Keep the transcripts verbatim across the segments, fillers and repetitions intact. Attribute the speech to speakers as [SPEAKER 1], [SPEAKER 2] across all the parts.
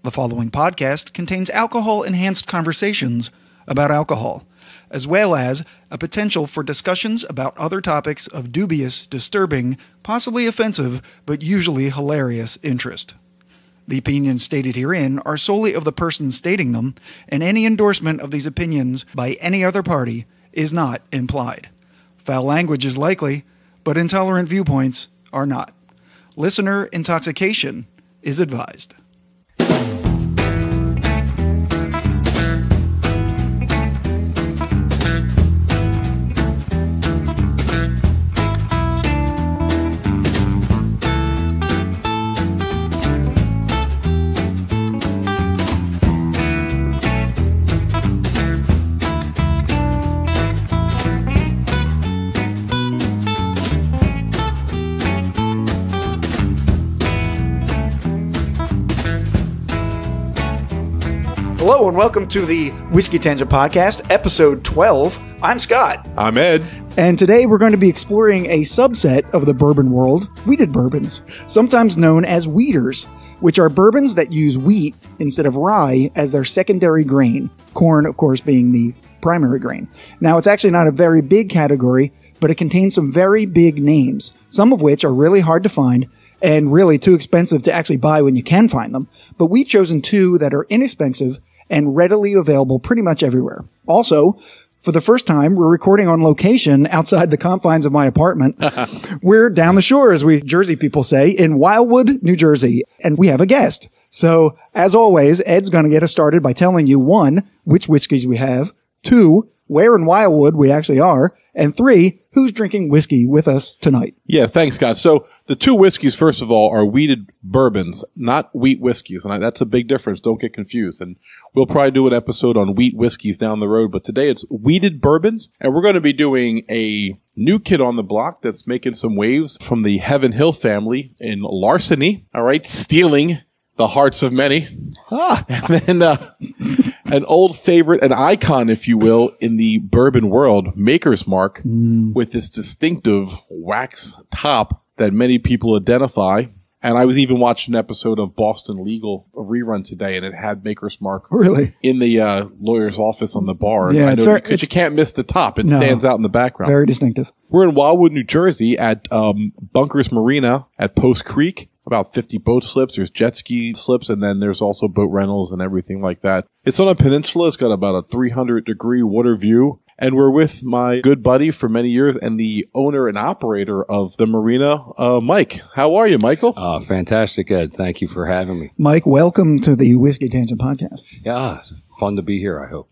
[SPEAKER 1] The following podcast contains alcohol-enhanced conversations about alcohol, as well as a potential for discussions about other topics of dubious, disturbing, possibly offensive, but usually hilarious interest. The opinions stated herein are solely of the person stating them, and any endorsement of these opinions by any other party is not implied. Foul language is likely, but intolerant viewpoints are not. Listener intoxication is advised. Hello and welcome to the Whiskey Tangent Podcast, episode twelve. I'm Scott.
[SPEAKER 2] I'm Ed.
[SPEAKER 1] And today we're going to be exploring a subset of the bourbon world, wheated bourbons, sometimes known as wheaters, which are bourbons that use wheat instead of rye as their secondary grain, corn, of course, being the primary grain. Now, it's actually not a very big category, but it contains some very big names, some of which are really hard to find and really too expensive to actually buy when you can find them. But we've chosen two that are inexpensive and readily available pretty much everywhere. Also, for the first time, we're recording on location outside the confines of my apartment. We're down the shore, as we Jersey people say, in Wildwood, New Jersey, and we have a guest. So, as always, Ed's going to get us started by telling you, one, which whiskeys we have, two, where in Wildwood we actually are, and three, who's drinking whiskey with us tonight.
[SPEAKER 2] Yeah, thanks, Scott. So the two whiskeys, first of all, are wheated bourbons, not wheat whiskeys. And I, that's a big difference. Don't get confused. And we'll probably do an episode on wheat whiskeys down the road. But today it's wheated bourbons. And we're going to be doing a new kid on the block that's making some waves from the Heaven Hill family in Larceny. All right, stealing the hearts of many. Ah. And then uh, an old favorite, an icon, if you will, in the bourbon world, Maker's Mark, mm. with this distinctive wax top that many people identify. And I was even watching an episode of Boston Legal, a rerun today, and it had Maker's Mark
[SPEAKER 1] really
[SPEAKER 2] in the uh, lawyer's office on the bar.
[SPEAKER 1] Yeah,
[SPEAKER 2] I know very, because you can't miss the top. It no, stands out in the background.
[SPEAKER 1] Very distinctive.
[SPEAKER 2] We're in Wildwood, New Jersey at um, Bunkers Marina at Post Creek. About fifty boat slips. There's jet ski slips, and then there's also boat rentals and everything like that. It's on a peninsula. It's got about a three hundred degree water view. And we're with my good buddy for many years and the owner and operator of the marina, uh, Mike. How are you, Michael?
[SPEAKER 3] Uh, fantastic, Ed. Thank you for having me.
[SPEAKER 1] Mike, welcome to the Whiskey Tangent Podcast.
[SPEAKER 3] Yeah, fun to be here, I hope.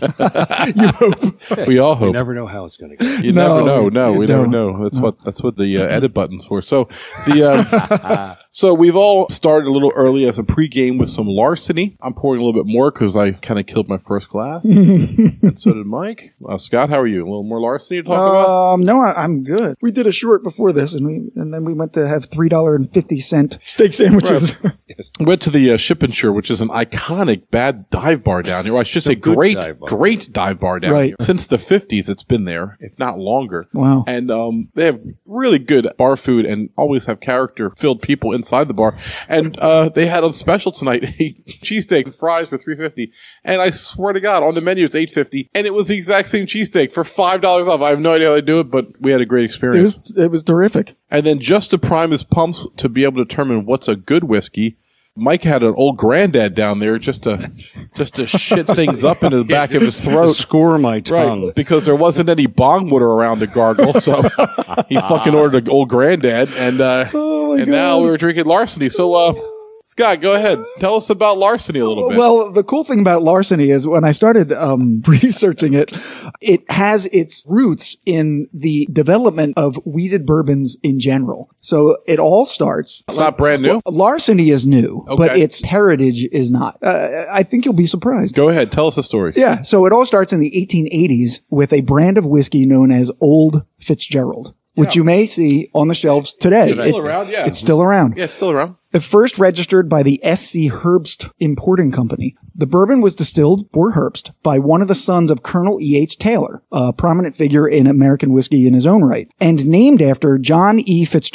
[SPEAKER 1] You hope.
[SPEAKER 2] We all hope.
[SPEAKER 3] You never know how it's going to go.
[SPEAKER 2] You
[SPEAKER 1] no,
[SPEAKER 2] never know. No, we
[SPEAKER 1] no.
[SPEAKER 2] never know. That's no. what that's what the uh, edit button's for. So the um, so we've all started a little early as a pregame with some Larceny. I'm pouring a little bit more because I kind of killed my first glass, and so did Mike. Uh, Scott, how are you? A little more Larceny to talk
[SPEAKER 1] um,
[SPEAKER 2] about?
[SPEAKER 1] No, I, I'm good. We did a short before this, and we and then we went to have three dollars and fifty cent steak sandwiches.
[SPEAKER 2] Right. Went to the uh, Ship and Shore, which is an iconic bad dive bar down here. Well, I should say great, dive great dive bar down
[SPEAKER 1] right.
[SPEAKER 2] here. Since the fifties, it's been there, if not longer.
[SPEAKER 1] Wow.
[SPEAKER 2] And um, they have really good bar food and always have character-filled people inside the bar. And uh, they had on special tonight a cheesesteak and fries for three fifty. And I swear to God, on the menu it's eight fifty, and it was the exact same cheesesteak for five dollars off. I have no idea how they do it, but we had a great experience.
[SPEAKER 1] It was, it was terrific.
[SPEAKER 2] And then just to prime his pumps to be able to determine what's a good whiskey, Mike had an old granddad down there just to just to shit things up into the back of his throat.
[SPEAKER 3] Score my tongue.
[SPEAKER 2] Right, because there wasn't any bong water around to gargle, so he fucking ordered an old granddad, and uh,
[SPEAKER 1] oh my
[SPEAKER 2] and
[SPEAKER 1] God.
[SPEAKER 2] now we were drinking Larceny. So, uh, Scott, go ahead. Tell us about Larceny a little bit.
[SPEAKER 1] Well, the cool thing about Larceny is when I started um, researching it, it has its roots in the development of wheated bourbons in general. So it all starts.
[SPEAKER 2] It's not brand new?
[SPEAKER 1] Well, Larceny is new,
[SPEAKER 2] Okay.
[SPEAKER 1] but its heritage is not. Uh, I think you'll be surprised.
[SPEAKER 2] Go ahead. Tell us a story.
[SPEAKER 1] Yeah. So it all starts in the eighteen eighties with a brand of whiskey known as Old Fitzgerald, which
[SPEAKER 2] Yeah.
[SPEAKER 1] you may see on the shelves today.
[SPEAKER 2] It's still
[SPEAKER 1] It-
[SPEAKER 2] around, yeah.
[SPEAKER 1] It's still around.
[SPEAKER 2] Yeah, it's still around.
[SPEAKER 1] The first registered by the S C Herbst Importing Company. The bourbon was distilled for Herbst by one of the sons of Colonel E H Taylor, a prominent figure in American whiskey in his own right, and named after John E. Fitzgerald.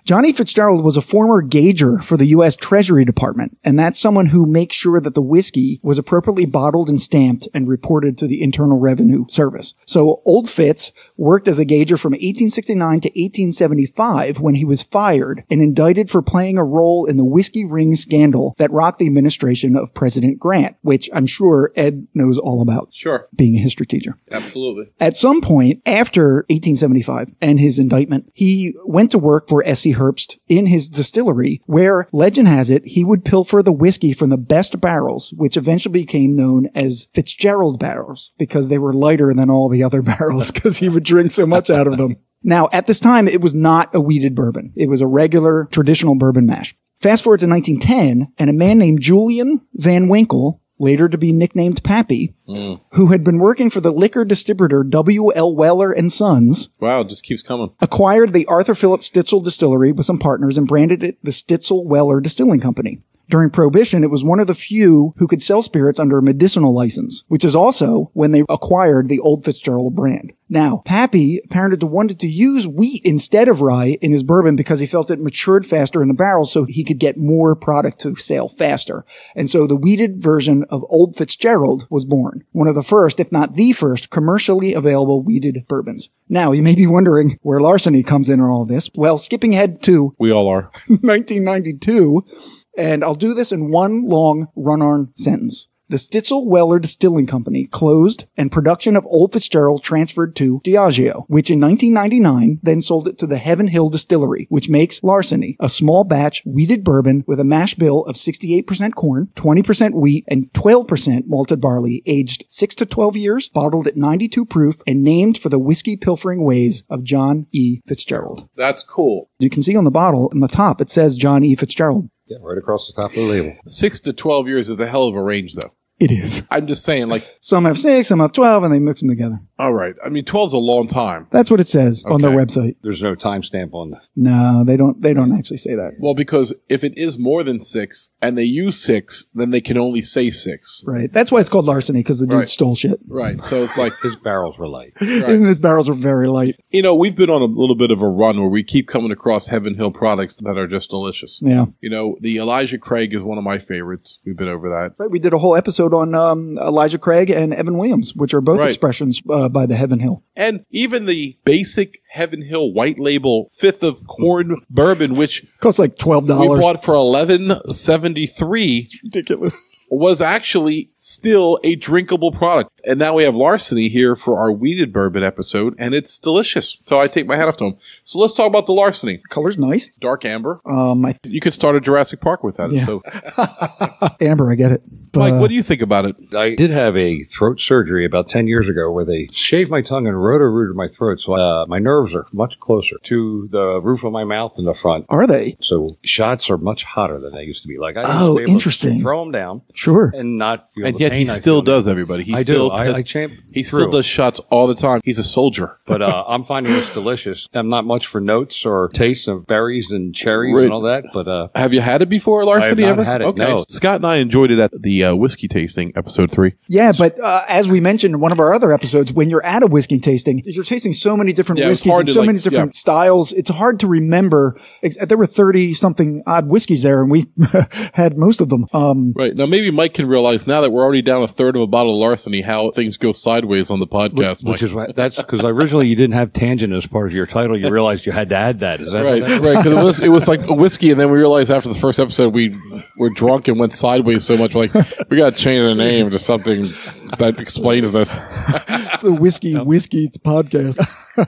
[SPEAKER 1] John E. Fitzgerald was a former gauger for the U S Treasury Department, and that's someone who makes sure that the whiskey was appropriately bottled and stamped and reported to the Internal Revenue Service. So Old Fitz worked as a gauger from eighteen sixty-nine to eighteen seventy-five when he was fired and indicted for playing a role in the whiskey ring scandal that rocked the administration of President Grant, which I'm sure Ed knows all about.
[SPEAKER 2] Sure.
[SPEAKER 1] Being a history teacher.
[SPEAKER 2] Absolutely.
[SPEAKER 1] At some point after eighteen seventy-five and his indictment, he went to work for S C. Herbst in his distillery, where, legend has it, he would pilfer the whiskey from the best barrels, which eventually became known as Fitzgerald barrels, because they were lighter than all the other barrels, because he would drink so much out of them. Now, at this time, it was not a wheated bourbon. It was a regular, traditional bourbon mash. Fast forward to nineteen ten, and a man named Julian Van Winkle, later to be nicknamed Pappy, mm. who had been working for the liquor distributor W L. Weller and Sons.
[SPEAKER 2] Wow, it just keeps coming.
[SPEAKER 1] Acquired the Arthur Philip Stitzel distillery with some partners and branded it the Stitzel Weller Distilling Company. During Prohibition, it was one of the few who could sell spirits under a medicinal license, which is also when they acquired the Old Fitzgerald brand. Now, Pappy apparently wanted to use wheat instead of rye in his bourbon because he felt it matured faster in the barrels so he could get more product to sale faster. And so the wheated version of Old Fitzgerald was born. One of the first, if not the first, commercially available wheated bourbons. Now, you may be wondering where Larceny comes in on all this. Well, skipping ahead to
[SPEAKER 2] We all are.
[SPEAKER 1] nineteen ninety-two, and I'll do this in one long run-on sentence. The Stitzel Weller Distilling Company closed and production of Old Fitzgerald transferred to Diageo, which in nineteen ninety-nine then sold it to the Heaven Hill Distillery, which makes Larceny, a small batch wheated bourbon with a mash bill of sixty-eight percent corn, twenty percent wheat, and twelve percent malted barley, aged six to twelve years, bottled at ninety-two proof, and named for the whiskey pilfering ways of John E. Fitzgerald.
[SPEAKER 2] That's cool.
[SPEAKER 1] You can see on the bottle, on the top, it says John E. Fitzgerald.
[SPEAKER 3] Yeah, right across the top of the label.
[SPEAKER 2] Six to twelve years is a hell of a range, though.
[SPEAKER 1] It is.
[SPEAKER 2] I'm just saying, like...
[SPEAKER 1] Some have six, some have twelve, and they mix them together.
[SPEAKER 2] All right. I mean, twelve is a long time.
[SPEAKER 1] That's what it says on their website.
[SPEAKER 3] There's no timestamp on that.
[SPEAKER 1] No, they don't They don't actually say that.
[SPEAKER 2] Well, because if it is more than six, and they use six, then they can only say six.
[SPEAKER 1] Right. That's why it's called larceny, because the dude
[SPEAKER 2] Right.
[SPEAKER 1] stole shit.
[SPEAKER 2] Right. So it's like...
[SPEAKER 3] His barrels were light.
[SPEAKER 2] Right.
[SPEAKER 1] And his barrels were very light.
[SPEAKER 2] You know, we've been on a little bit of a run where we keep coming across Heaven Hill products that are just delicious.
[SPEAKER 1] Yeah.
[SPEAKER 2] You know, the Elijah Craig is one of my favorites. We've been over that.
[SPEAKER 1] Right. We did a whole episode on um, Elijah Craig and Evan Williams, which are both
[SPEAKER 2] Right.
[SPEAKER 1] expressions uh, by the Heaven Hill.
[SPEAKER 2] And even the basic Heaven Hill white label fifth of corn bourbon, which
[SPEAKER 1] Costs like twelve dollars.
[SPEAKER 2] we bought for eleven seventy-three,
[SPEAKER 1] Ridiculous.
[SPEAKER 2] was actually still a drinkable product. And now we have Larceny here for our wheated bourbon episode, and it's delicious. So I take my hat off to him. So let's talk about the Larceny.
[SPEAKER 1] Color's nice.
[SPEAKER 2] Dark amber.
[SPEAKER 1] Um, I,
[SPEAKER 2] You could start a Jurassic Park with that.
[SPEAKER 1] Yeah.
[SPEAKER 2] So,
[SPEAKER 1] amber, I get it. But,
[SPEAKER 2] Mike,
[SPEAKER 1] uh,
[SPEAKER 2] what do you think about it?
[SPEAKER 3] I did have a throat surgery about ten years ago where they shaved my tongue and roto-rooted my throat. So uh, my nerves are much closer to the roof of my mouth and the front.
[SPEAKER 1] Are they?
[SPEAKER 3] So shots are much hotter than they used to be. Like I used
[SPEAKER 1] Oh,
[SPEAKER 3] to be able
[SPEAKER 1] interesting.
[SPEAKER 3] to throw them down
[SPEAKER 1] Sure.
[SPEAKER 3] and not feel
[SPEAKER 2] And
[SPEAKER 3] the
[SPEAKER 2] yet
[SPEAKER 3] pain
[SPEAKER 2] he
[SPEAKER 3] I
[SPEAKER 2] still
[SPEAKER 3] feel now.
[SPEAKER 2] does, everybody. He
[SPEAKER 3] I
[SPEAKER 2] still
[SPEAKER 3] do. I, I champ
[SPEAKER 2] He
[SPEAKER 3] through.
[SPEAKER 2] still does shots all the time. He's a soldier.
[SPEAKER 3] But uh, I'm finding this delicious. I'm not much for notes or tastes of berries and cherries
[SPEAKER 2] Right.
[SPEAKER 3] and all that, but uh,
[SPEAKER 2] Have you had it before, Larceny?
[SPEAKER 3] not
[SPEAKER 2] ever?
[SPEAKER 3] had it,
[SPEAKER 2] Okay.
[SPEAKER 3] no.
[SPEAKER 2] Scott and I enjoyed it at the uh, whiskey tasting, episode three.
[SPEAKER 1] Yeah, but uh, as we mentioned in one of our other episodes, when you're at a whiskey tasting, you're tasting so many different
[SPEAKER 2] Yeah, it's
[SPEAKER 1] whiskeys
[SPEAKER 2] hard
[SPEAKER 1] and
[SPEAKER 2] to,
[SPEAKER 1] so
[SPEAKER 2] like,
[SPEAKER 1] many different
[SPEAKER 2] yeah.
[SPEAKER 1] styles. It's hard to remember. Ex- There were thirty-something odd whiskeys there, and we had most of them. Um,
[SPEAKER 2] Right. Now, maybe Mike can realize now that we're already down a third of a bottle of Larceny how things go sideways on the podcast, Mike.
[SPEAKER 3] which is why that's because originally you didn't have tangent as part of your title. You realized you had to add that. Is that
[SPEAKER 2] Right,
[SPEAKER 3] what that-
[SPEAKER 2] right. Because it was it was like a whiskey, and then we realized after the first episode we were drunk and went sideways so much. We're like, we got to change the name to something that explains this.
[SPEAKER 1] It's a whiskey, whiskey podcast.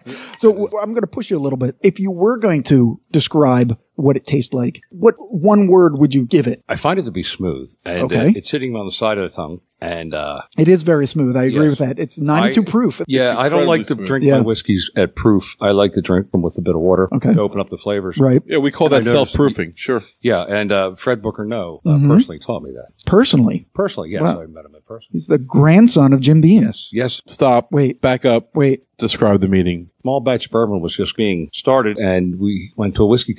[SPEAKER 1] So w- I'm going to push you a little bit. If you were going to describe what it tastes like, what one word would you give it?
[SPEAKER 3] I find it to be smooth, and
[SPEAKER 1] Okay.
[SPEAKER 3] uh, it's sitting on the side of the tongue. And uh,
[SPEAKER 1] It is very smooth. I agree
[SPEAKER 3] Yes.
[SPEAKER 1] with that. It's ninety-two
[SPEAKER 3] I-
[SPEAKER 1] proof.
[SPEAKER 3] yeah, I don't
[SPEAKER 2] incredibly
[SPEAKER 3] like to
[SPEAKER 2] smooth.
[SPEAKER 3] drink
[SPEAKER 1] Yeah.
[SPEAKER 3] my whiskeys at proof. I like to drink them with a bit of water
[SPEAKER 1] Okay.
[SPEAKER 3] to open up the flavors.
[SPEAKER 1] Right.
[SPEAKER 2] Yeah, we call
[SPEAKER 3] I
[SPEAKER 2] that
[SPEAKER 3] noticed-
[SPEAKER 2] self-proofing. Sure.
[SPEAKER 3] Yeah, and uh, Fred Booker Noe uh,
[SPEAKER 1] Mm-hmm.
[SPEAKER 3] personally taught me that.
[SPEAKER 1] Personally,
[SPEAKER 3] Personally, yes,
[SPEAKER 1] Wow.
[SPEAKER 3] I met him in person.
[SPEAKER 1] he's the grandson of Jim Beam.
[SPEAKER 3] Yes, yes.
[SPEAKER 2] Stop.
[SPEAKER 1] Wait.
[SPEAKER 2] Back up.
[SPEAKER 1] Wait.
[SPEAKER 2] Describe the meeting.
[SPEAKER 3] Small batch bourbon was just being started, and we went to a whiskey tasting at the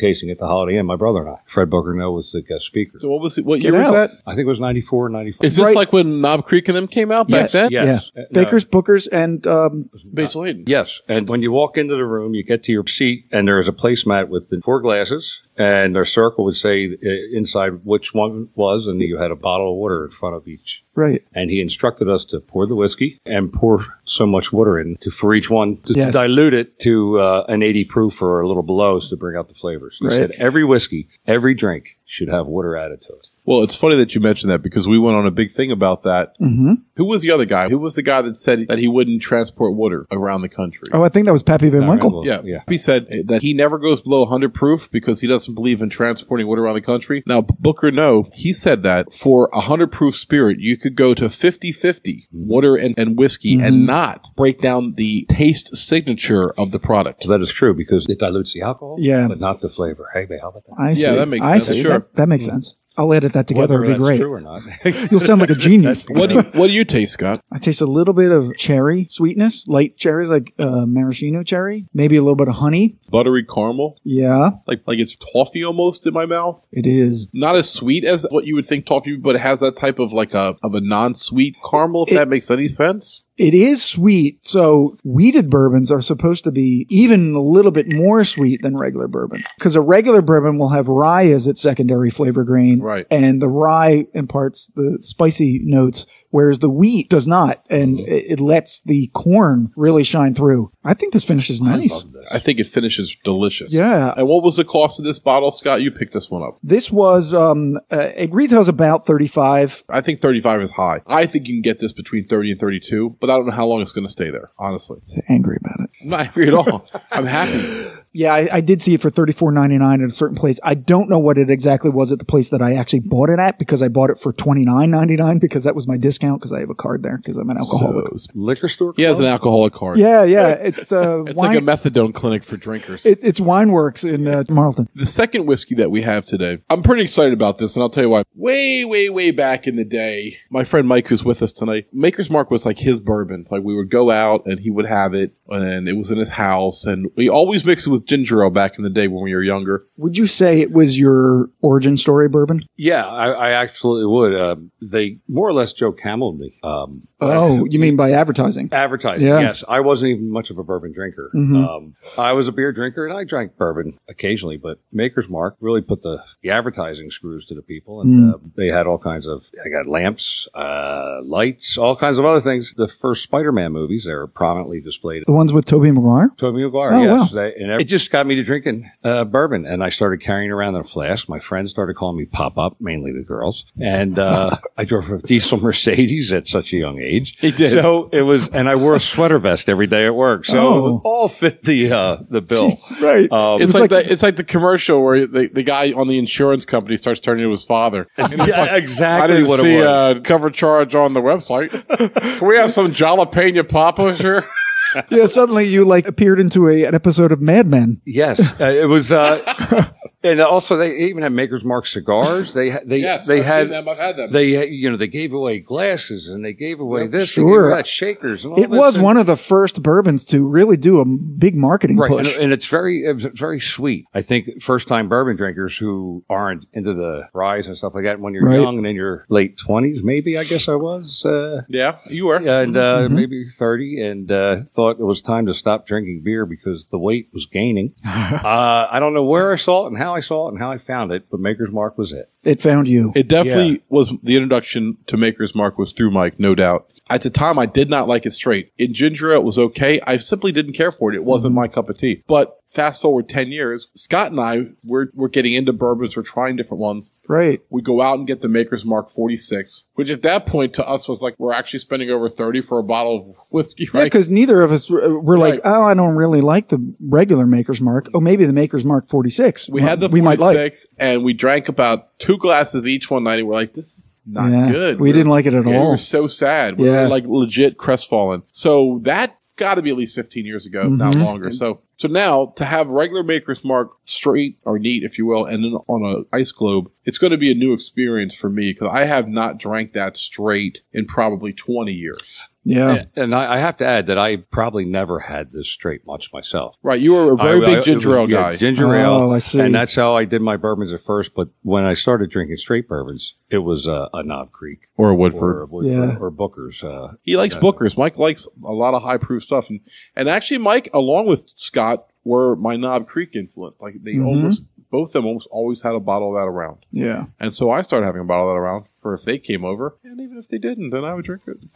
[SPEAKER 3] Holiday Inn, my brother and I. Fred Booker Noe was the guest speaker.
[SPEAKER 2] So what was it? What
[SPEAKER 1] Get
[SPEAKER 2] year was
[SPEAKER 1] out.
[SPEAKER 2] that?
[SPEAKER 3] I think it was ninety-four, ninety-five.
[SPEAKER 2] Is this
[SPEAKER 1] Right.
[SPEAKER 2] like when Knob Creek and them came out back
[SPEAKER 1] Yes.
[SPEAKER 2] then?
[SPEAKER 3] Yes.
[SPEAKER 1] Yeah.
[SPEAKER 3] Uh, no.
[SPEAKER 1] Bakers, Bookers, and um,
[SPEAKER 2] Basil Hayden.
[SPEAKER 3] Yes. And when you walk into the room, you get to your seat, and there is a placemat with the four glasses, and their circle would say uh, inside which one was, and you had a bottle of water in front of each.
[SPEAKER 1] right.
[SPEAKER 3] And he instructed us to pour the whiskey and pour so much water in to, for each one to
[SPEAKER 1] Yes.
[SPEAKER 3] dilute it to uh, an eighty proof or a little below to bring out the flavors. He
[SPEAKER 1] Right.
[SPEAKER 3] said every whiskey, every drink should have water added to it.
[SPEAKER 2] Well, it's funny that you mentioned that because we went on a big thing about that.
[SPEAKER 1] Mm-hmm.
[SPEAKER 2] Who was the other guy? Who was the guy that said that he wouldn't transport water around the country?
[SPEAKER 1] Oh, I think that was Pappy Van
[SPEAKER 3] Not
[SPEAKER 1] Winkle.
[SPEAKER 3] Ramble.
[SPEAKER 2] Yeah.
[SPEAKER 3] Yeah.
[SPEAKER 2] He said that he never goes below one hundred proof because he doesn't believe in transporting water around the country. Now, Booker Noe, he said that for a one hundred proof spirit, you could go to fifty fifty water and, and whiskey
[SPEAKER 1] Mm-hmm.
[SPEAKER 2] and not break down the taste signature of the product.
[SPEAKER 3] So that is true because it dilutes the alcohol,
[SPEAKER 1] Yeah.
[SPEAKER 3] but not the flavor. Hey, babe, how about that?
[SPEAKER 1] I see.
[SPEAKER 2] Yeah, that makes
[SPEAKER 1] I
[SPEAKER 2] sense.
[SPEAKER 1] see.
[SPEAKER 2] Sure.
[SPEAKER 1] That, that makes sense. I'll edit that together.
[SPEAKER 3] Whether
[SPEAKER 1] It'd be
[SPEAKER 3] that's
[SPEAKER 1] great.
[SPEAKER 3] true or not.
[SPEAKER 1] You'll sound like a genius.
[SPEAKER 2] What do you, what do you taste, Scott?
[SPEAKER 1] I taste a little bit of cherry sweetness, light cherries like uh, maraschino cherry, maybe a little bit of honey.
[SPEAKER 2] Buttery caramel?
[SPEAKER 1] Yeah,
[SPEAKER 2] Like like it's toffee almost in my mouth.
[SPEAKER 1] it is.
[SPEAKER 2] Not as sweet as what you would think toffee, but it has that type of like a of a non-sweet caramel. If
[SPEAKER 1] It-
[SPEAKER 2] that makes any sense.
[SPEAKER 1] It is sweet. So wheated bourbons are supposed to be even a little bit more sweet than regular bourbon because a regular bourbon will have rye as its secondary flavor grain.
[SPEAKER 2] Right.
[SPEAKER 1] And the rye imparts the spicy notes, whereas the wheat does not. And it, it lets the corn really shine through. I think this finishes nice.
[SPEAKER 3] love this.
[SPEAKER 2] I think it finishes delicious.
[SPEAKER 1] Yeah.
[SPEAKER 2] And what was the cost of this bottle, Scott? You picked this one up.
[SPEAKER 1] This was, um, uh, it retails about thirty-five.
[SPEAKER 2] I think thirty-five is high. I think you can get this between thirty and thirty-two, but I don't know how long it's going to stay there, honestly.
[SPEAKER 1] Angry about it.
[SPEAKER 2] I'm not angry at all. I'm happy.
[SPEAKER 1] Yeah, I, I did see it for thirty-four ninety-nine at a certain place. I don't know what it exactly was at the place that I actually bought it at because I bought it for twenty-nine ninety-nine because that was my discount because I have a card there because I'm an alcoholic.
[SPEAKER 2] So,
[SPEAKER 3] Liquor store?
[SPEAKER 2] he has an alcoholic card.
[SPEAKER 1] yeah, yeah. It's uh,
[SPEAKER 2] It's
[SPEAKER 1] wine,
[SPEAKER 2] like a methadone clinic for drinkers.
[SPEAKER 1] it, it's Wineworks in uh, Marlton.
[SPEAKER 2] The second whiskey that we have today, I'm pretty excited about this, and I'll tell you why. Way, way, way back in the day, my friend Mike, who's with us tonight, Maker's Mark was like his bourbon. Like we would go out and he would have it, and it was in his house, and we always mixed it with ginger ale back in the day when we were younger.
[SPEAKER 1] Would you say it was your origin story bourbon?
[SPEAKER 3] Yeah, I, I absolutely would. Uh, they more or less Joe Camel'd me. Um,
[SPEAKER 1] Oh, you mean by advertising?
[SPEAKER 3] Advertising,
[SPEAKER 1] Yeah.
[SPEAKER 3] yes. I wasn't even much of a bourbon drinker.
[SPEAKER 1] Mhm.
[SPEAKER 3] Um, I was a beer drinker, and I drank bourbon occasionally, but Maker's Mark really put the, the advertising screws to the people, and uh, they had all kinds of, I got lamps, uh, lights, all kinds of other things. The first Spider-Man movies, they were prominently displayed.
[SPEAKER 1] The ones with Tobey Maguire?
[SPEAKER 3] Tobey Maguire,
[SPEAKER 1] Oh,
[SPEAKER 3] yes.
[SPEAKER 1] wow.
[SPEAKER 3] They, and it just got me to drinking uh, bourbon, and I started carrying around in a flask. My friends started calling me Pop-Up, mainly the girls, and uh, I drove a diesel Mercedes at such a young age.
[SPEAKER 2] He did.
[SPEAKER 3] So it was, and I wore a sweater vest every day at work, so
[SPEAKER 1] Oh.
[SPEAKER 3] it all fit the uh, the bill.
[SPEAKER 1] Jeez, right.
[SPEAKER 3] Um,
[SPEAKER 2] It's
[SPEAKER 1] was
[SPEAKER 2] like,
[SPEAKER 1] like-
[SPEAKER 2] the, it's like the commercial where the, the guy on the insurance company starts turning to his father. And it's
[SPEAKER 3] yeah,
[SPEAKER 2] like,
[SPEAKER 3] exactly
[SPEAKER 2] I didn't
[SPEAKER 3] what
[SPEAKER 2] see
[SPEAKER 3] it was.
[SPEAKER 2] uh, cover charge on the website. Can we have some jalapeno poppers here?
[SPEAKER 1] Yeah, suddenly you like appeared into a, an episode of Mad Men.
[SPEAKER 3] Yes, uh, it was. Uh, And also, they even had Maker's Mark cigars. They ha- they
[SPEAKER 2] Yes,
[SPEAKER 3] they
[SPEAKER 2] I've
[SPEAKER 3] had
[SPEAKER 2] seen them. I've had them.
[SPEAKER 3] they you know they gave away glasses and they gave away this. They
[SPEAKER 1] Sure.
[SPEAKER 3] gave away that shakers. And all
[SPEAKER 1] It
[SPEAKER 3] this,
[SPEAKER 1] was
[SPEAKER 3] and-
[SPEAKER 1] one of the first bourbons to really do a big marketing
[SPEAKER 3] Right, and,
[SPEAKER 1] push.
[SPEAKER 3] and it's very, it's very sweet. I think first-time bourbon drinkers who aren't into the ryes and stuff like that, when you're
[SPEAKER 1] Right.
[SPEAKER 3] young and in your late twenties, maybe I guess I was, uh,
[SPEAKER 2] Yeah, you were.
[SPEAKER 3] and uh,
[SPEAKER 1] Mm-hmm.
[SPEAKER 3] maybe thirty, and uh, thought it was time to stop drinking beer because the weight was gaining. uh, I don't know where I saw it and how I saw it and how I found it, but Maker's Mark was it.
[SPEAKER 1] It found you.
[SPEAKER 2] It definitely
[SPEAKER 3] Yeah.
[SPEAKER 2] was the introduction to Maker's Mark was through Mike, no doubt. At the time, I did not like it straight. In ginger ale, it was okay. I simply didn't care for it. It wasn't my cup of tea. But fast forward ten years, Scott and I, we're, we're getting into bourbons. We're trying different ones.
[SPEAKER 1] Right.
[SPEAKER 2] We go out and get the Maker's Mark forty-six, which at that point to us was like, we're actually spending over thirty for a bottle of whiskey,
[SPEAKER 1] Yeah,
[SPEAKER 2] right?
[SPEAKER 1] because neither of us were, were like,
[SPEAKER 2] Right.
[SPEAKER 1] oh, I don't really like the regular Maker's Mark. Oh, maybe the Maker's Mark forty-six.
[SPEAKER 2] We had the
[SPEAKER 1] we might like.
[SPEAKER 2] forty-six and we drank about two glasses each one night. And we're like, this is not
[SPEAKER 1] Yeah,
[SPEAKER 2] good.
[SPEAKER 1] we
[SPEAKER 2] We're-
[SPEAKER 1] didn't like it at
[SPEAKER 2] yeah, We
[SPEAKER 1] all.
[SPEAKER 2] were so sad. We
[SPEAKER 1] Yeah.
[SPEAKER 2] were like legit crestfallen. So that's got to be at least fifteen years ago, if not
[SPEAKER 1] Mhm.
[SPEAKER 2] longer. So so now to have regular Maker's Mark straight or neat, if you will, and then on an ice globe, it's going to be a new experience for me because I have not drank that straight in probably twenty years.
[SPEAKER 1] Yeah.
[SPEAKER 3] And, and I, I have to add that I probably never had this straight much myself.
[SPEAKER 2] Right. You were a very
[SPEAKER 3] I-
[SPEAKER 2] big
[SPEAKER 3] I-
[SPEAKER 2] ginger ale
[SPEAKER 3] yeah,
[SPEAKER 2] guy.
[SPEAKER 3] Ginger ale.
[SPEAKER 1] Oh, I see.
[SPEAKER 3] And that's how I did my bourbons at first. But when I started drinking straight bourbons, it was uh, a Knob Creek.
[SPEAKER 2] Or a
[SPEAKER 3] Or,
[SPEAKER 2] Woodford.
[SPEAKER 3] a Woodford
[SPEAKER 1] Yeah.
[SPEAKER 3] or Booker's. Uh,
[SPEAKER 2] He likes Booker's. Mike likes a lot of high proof stuff. And, and actually, Mike, along with Scott, were my Knob Creek influence. Like they
[SPEAKER 1] Mhm.
[SPEAKER 2] almost, both of them almost always had a bottle of that around.
[SPEAKER 1] Yeah.
[SPEAKER 2] And so I started having a bottle of that around for if they came over. And even if they didn't, then I would drink it.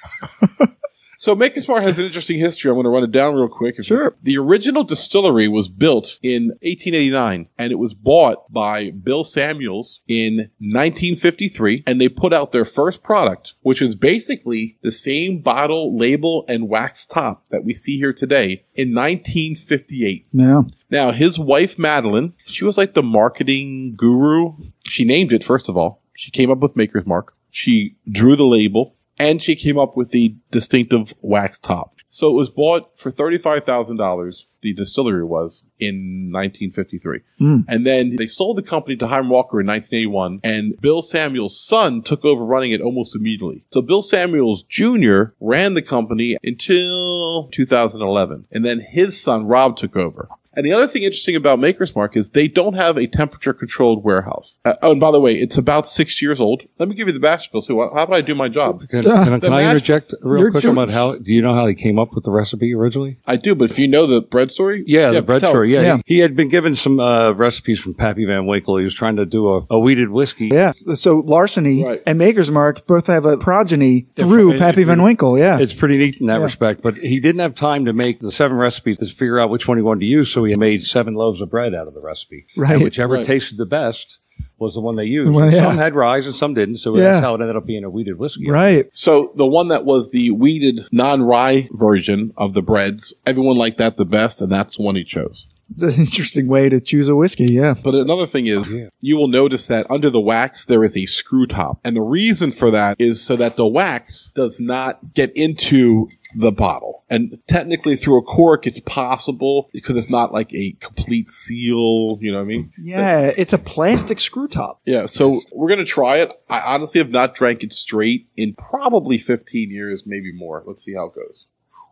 [SPEAKER 2] So Maker's Mark has an interesting history. I'm going to run it down real quick.
[SPEAKER 1] Sure.
[SPEAKER 2] The original distillery was built in eighteen eighty-nine, and it was bought by Bill Samuels in nineteen fifty-three, and they put out their first product, which is basically the same bottle, label, and wax top that we see here today in nineteen fifty-eight.
[SPEAKER 1] Yeah.
[SPEAKER 2] Now, his wife, Madeline, she was like the marketing guru. She named it, first of all. She came up with Maker's Mark. She drew the label. And she came up with the distinctive wax top. So it was bought for thirty-five thousand dollars, the distillery was, in nineteen fifty-three.
[SPEAKER 1] Mm.
[SPEAKER 2] And then they sold the company to Hiram Walker in nineteen eighty-one, and Bill Samuels' son took over running it almost immediately. So Bill Samuels Junior ran the company until two thousand eleven, and then his son, Rob, took over. And the other thing interesting about Maker's Mark is they don't have a temperature-controlled warehouse. Uh, oh, and by the way, it's about six years old. Let me give you the batch bill, too. How about I do my job?
[SPEAKER 3] Can, can,
[SPEAKER 2] The
[SPEAKER 3] can I
[SPEAKER 2] mash-
[SPEAKER 3] interject real
[SPEAKER 1] You're
[SPEAKER 3] quick
[SPEAKER 1] Jewish.
[SPEAKER 3] about how, do you know how he came up with the recipe originally?
[SPEAKER 2] I do, but if you know the bread story...
[SPEAKER 3] Yeah, the bread
[SPEAKER 2] tell.
[SPEAKER 3] story. Yeah,
[SPEAKER 1] Yeah.
[SPEAKER 3] He, he had been given some uh, recipes from Pappy Van Winkle. He was trying to do a, a weeded whiskey.
[SPEAKER 1] Yeah. So Larceny
[SPEAKER 2] Right.
[SPEAKER 1] and Maker's Mark both have a progeny
[SPEAKER 3] Yeah,
[SPEAKER 1] through
[SPEAKER 3] it-
[SPEAKER 1] Pappy
[SPEAKER 3] it-
[SPEAKER 1] Van Winkle. Yeah.
[SPEAKER 3] It's pretty neat in that
[SPEAKER 1] Yeah.
[SPEAKER 3] respect, but he didn't have time to make the seven recipes to figure out which one he wanted to use, so he made seven loaves of bread out of the recipe.
[SPEAKER 1] Right.
[SPEAKER 3] And whichever
[SPEAKER 2] Right.
[SPEAKER 3] tasted the best was the one they used.
[SPEAKER 1] Well,
[SPEAKER 3] And
[SPEAKER 1] yeah.
[SPEAKER 3] Some had rye and some didn't, so
[SPEAKER 1] Yeah.
[SPEAKER 3] that's how it ended up being a weeded whiskey.
[SPEAKER 1] Right.
[SPEAKER 2] So the one that was the weeded non-rye version of the breads, everyone liked that the best, and that's the one he chose.
[SPEAKER 1] It's an interesting way to choose a whiskey. Yeah.
[SPEAKER 2] But another thing is,
[SPEAKER 3] Yeah.
[SPEAKER 2] you will notice that under the wax, there is a screw top. And the reason for that is so that the wax does not get into the bottle. And technically through a cork, it's possible because it's not like a complete seal, you know what I mean?
[SPEAKER 1] Yeah. It's a plastic screw top.
[SPEAKER 2] Yeah, so we're going to try it. I honestly have not drank it straight in probably fifteen years, maybe more. Let's see how it goes.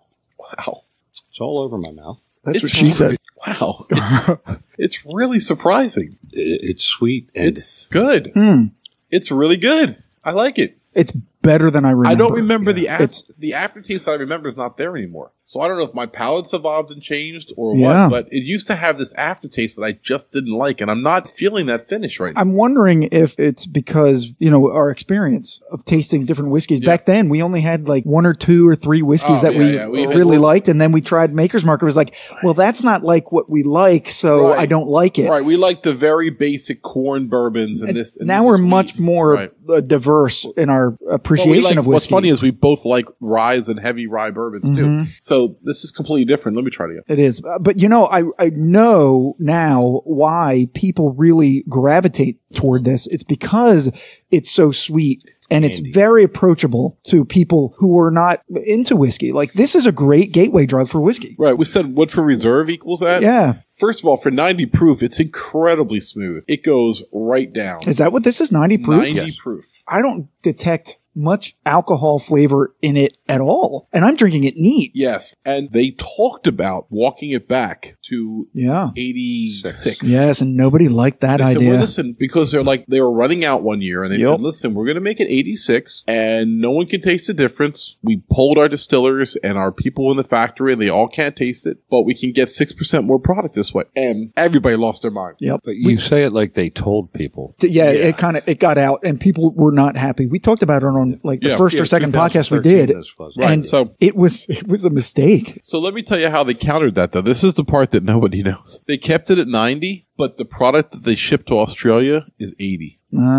[SPEAKER 2] Wow.
[SPEAKER 3] It's all over my mouth.
[SPEAKER 1] That's
[SPEAKER 2] It's
[SPEAKER 1] what she said.
[SPEAKER 2] Wow. It's, it's really surprising.
[SPEAKER 3] It, it's sweet. And
[SPEAKER 2] It's good.
[SPEAKER 1] Hmm.
[SPEAKER 2] It's really good. I like it.
[SPEAKER 1] It's better than I remember.
[SPEAKER 2] I don't remember the af-
[SPEAKER 1] It's-
[SPEAKER 2] the aftertaste that I remember is not there anymore. So I don't know if my palate's evolved and changed or
[SPEAKER 1] Yeah.
[SPEAKER 2] what, but it used to have this aftertaste that I just didn't like, and I'm not feeling that finish right now.
[SPEAKER 1] I'm wondering if it's because, you know, our experience of tasting different whiskeys.
[SPEAKER 2] Yeah.
[SPEAKER 1] Back then, we only had like one or two or three whiskeys
[SPEAKER 2] Oh,
[SPEAKER 1] that
[SPEAKER 2] yeah,
[SPEAKER 1] we,
[SPEAKER 2] yeah. We had-
[SPEAKER 1] really liked. And then we tried Maker's Mark. It was like, well, that's not like what we like, so
[SPEAKER 2] Right.
[SPEAKER 1] I don't like it.
[SPEAKER 2] Right, we like the very basic corn bourbons and,
[SPEAKER 1] And
[SPEAKER 2] this. And
[SPEAKER 1] now
[SPEAKER 2] this
[SPEAKER 1] we're
[SPEAKER 2] is
[SPEAKER 1] much
[SPEAKER 2] wheat.
[SPEAKER 1] more
[SPEAKER 2] Right.
[SPEAKER 1] uh, diverse in our
[SPEAKER 2] Well,
[SPEAKER 1] appreciation
[SPEAKER 2] we like-
[SPEAKER 1] of whiskey.
[SPEAKER 2] What's funny is we both like rye and heavy rye bourbons
[SPEAKER 1] Mm-hmm.
[SPEAKER 2] too. So this is completely different. Let me try it again.
[SPEAKER 1] It is. Uh, But you know, I, I know now why people really gravitate toward this. It's because it's so sweet and it's
[SPEAKER 3] Candy.
[SPEAKER 1] very approachable to people who are not into whiskey. Like this is a great gateway drug for whiskey.
[SPEAKER 2] Right, we said Woodford Reserve equals that.
[SPEAKER 1] Yeah.
[SPEAKER 2] First of all, for ninety proof, it's incredibly smooth. It goes right down.
[SPEAKER 1] Is that what this is? ninety proof?
[SPEAKER 2] ninety
[SPEAKER 3] Yes.
[SPEAKER 2] proof.
[SPEAKER 1] I don't detect much alcohol flavor in it at all. And I'm drinking it neat.
[SPEAKER 2] Yes, and they talked about walking it back to
[SPEAKER 1] Yeah.
[SPEAKER 2] eighty-six.
[SPEAKER 1] Yes. And nobody liked that
[SPEAKER 2] They said,
[SPEAKER 1] idea.
[SPEAKER 2] well, listen, because they're like, they were running out one year and they
[SPEAKER 1] Yep.
[SPEAKER 2] said, listen, we're going to make it eighty-six and no one can taste the difference. We polled our distillers and our people in the factory and they all can't taste it, but we can get six percent more product this way. And everybody lost their mind.
[SPEAKER 1] Yep.
[SPEAKER 3] But you say it like they told people.
[SPEAKER 1] T- Yeah,
[SPEAKER 2] Yeah.
[SPEAKER 1] it kind of it got out, and people were not happy. We talked about it on like the
[SPEAKER 2] Yeah.
[SPEAKER 1] first
[SPEAKER 3] Yeah,
[SPEAKER 1] or second podcast we
[SPEAKER 3] twenty thirteen
[SPEAKER 1] did,
[SPEAKER 3] this was.
[SPEAKER 2] Right.
[SPEAKER 1] and
[SPEAKER 2] So-
[SPEAKER 1] it was it was a mistake.
[SPEAKER 2] So let me tell you how they countered that though. This is the part that nobody knows. They kept it at ninety, but the product that they shipped to Australia is eighty.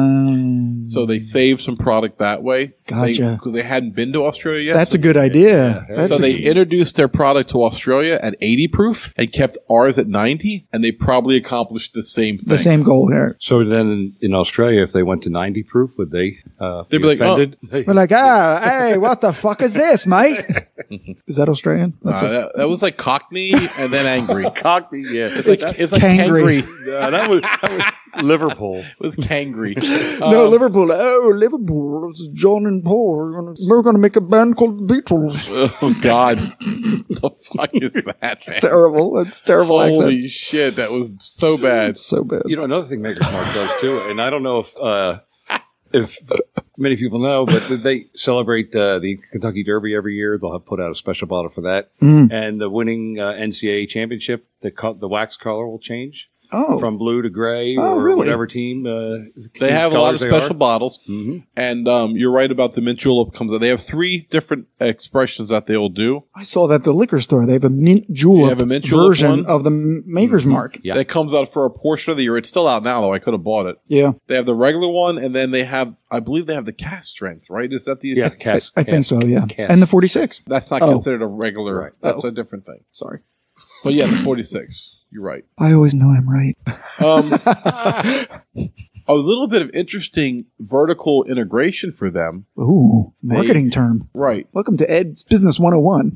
[SPEAKER 1] Um,
[SPEAKER 2] So they saved some product that way.
[SPEAKER 1] Gotcha.
[SPEAKER 2] Because they, hadn't been to Australia yet.
[SPEAKER 1] that's
[SPEAKER 2] so
[SPEAKER 1] a good idea.
[SPEAKER 3] yeah.
[SPEAKER 1] That's
[SPEAKER 2] so
[SPEAKER 1] a-
[SPEAKER 2] they introduced their product to Australia at eighty proof and kept ours at ninety, and they probably accomplished the same thing.
[SPEAKER 1] the same goal here.
[SPEAKER 3] So then in, in Australia, if they went to ninety proof, would they uh,
[SPEAKER 2] They'd be like, oh.
[SPEAKER 3] offended?
[SPEAKER 1] We're like, ah, hey, what the fuck is this, mate? Is that Australian?
[SPEAKER 2] Uh, that, that was like Cockney and then angry.
[SPEAKER 3] Cockney, yeah.
[SPEAKER 2] It's like,
[SPEAKER 1] It's
[SPEAKER 2] it's like
[SPEAKER 1] Kangry.
[SPEAKER 2] Kangry.
[SPEAKER 3] No, that was, that was Liverpool.
[SPEAKER 2] It was Kangry.
[SPEAKER 1] No,
[SPEAKER 2] Um,
[SPEAKER 1] Liverpool. Oh, Liverpool. It's John and Paul. We're gonna, we're gonna make a band called the Beatles.
[SPEAKER 2] Oh, God. The fuck is that? man?
[SPEAKER 1] Terrible. That's terrible
[SPEAKER 2] Holy
[SPEAKER 1] accent.
[SPEAKER 2] shit. That was so bad.
[SPEAKER 1] So bad.
[SPEAKER 3] You know, another thing Maker's Mark does too, and I don't know if uh, if many people know, but they celebrate uh, the Kentucky Derby every year. They'll have put out a special bottle for that,
[SPEAKER 1] Mm.
[SPEAKER 3] and the winning uh, N C A A championship, the co- the wax color will change
[SPEAKER 1] Oh.
[SPEAKER 3] from blue to gray
[SPEAKER 1] Oh,
[SPEAKER 3] or
[SPEAKER 1] really?
[SPEAKER 3] whatever team. Uh,
[SPEAKER 2] They have a lot of special bottles.
[SPEAKER 3] hmm
[SPEAKER 2] And um, you're right about the mint julep comes out. They have three different expressions that they will do.
[SPEAKER 1] I saw that at the liquor store. They have a mint julep,
[SPEAKER 2] They have a mint julep
[SPEAKER 1] version
[SPEAKER 2] one?
[SPEAKER 1] of the M- Maker's Mark.
[SPEAKER 3] Yeah.
[SPEAKER 2] That comes out for a portion of the year. It's still out now, though. I could have bought it.
[SPEAKER 1] Yeah,
[SPEAKER 2] They have the regular one, and then they have, I believe they have the cast strength, right? Is that the?
[SPEAKER 3] Yeah, cast,
[SPEAKER 1] I think so. Yeah,
[SPEAKER 3] Cast.
[SPEAKER 1] and the forty-six.
[SPEAKER 2] That's not
[SPEAKER 1] Oh.
[SPEAKER 2] considered a regular.
[SPEAKER 3] Right.
[SPEAKER 2] That's
[SPEAKER 1] Oh.
[SPEAKER 2] a different thing.
[SPEAKER 1] Sorry,
[SPEAKER 2] But yeah, the forty-six. You're right.
[SPEAKER 1] I always know I'm right.
[SPEAKER 2] Um, a little bit of interesting vertical integration for them.
[SPEAKER 1] Ooh, marketing term.
[SPEAKER 2] Right.
[SPEAKER 1] Welcome to Ed's Business one oh one.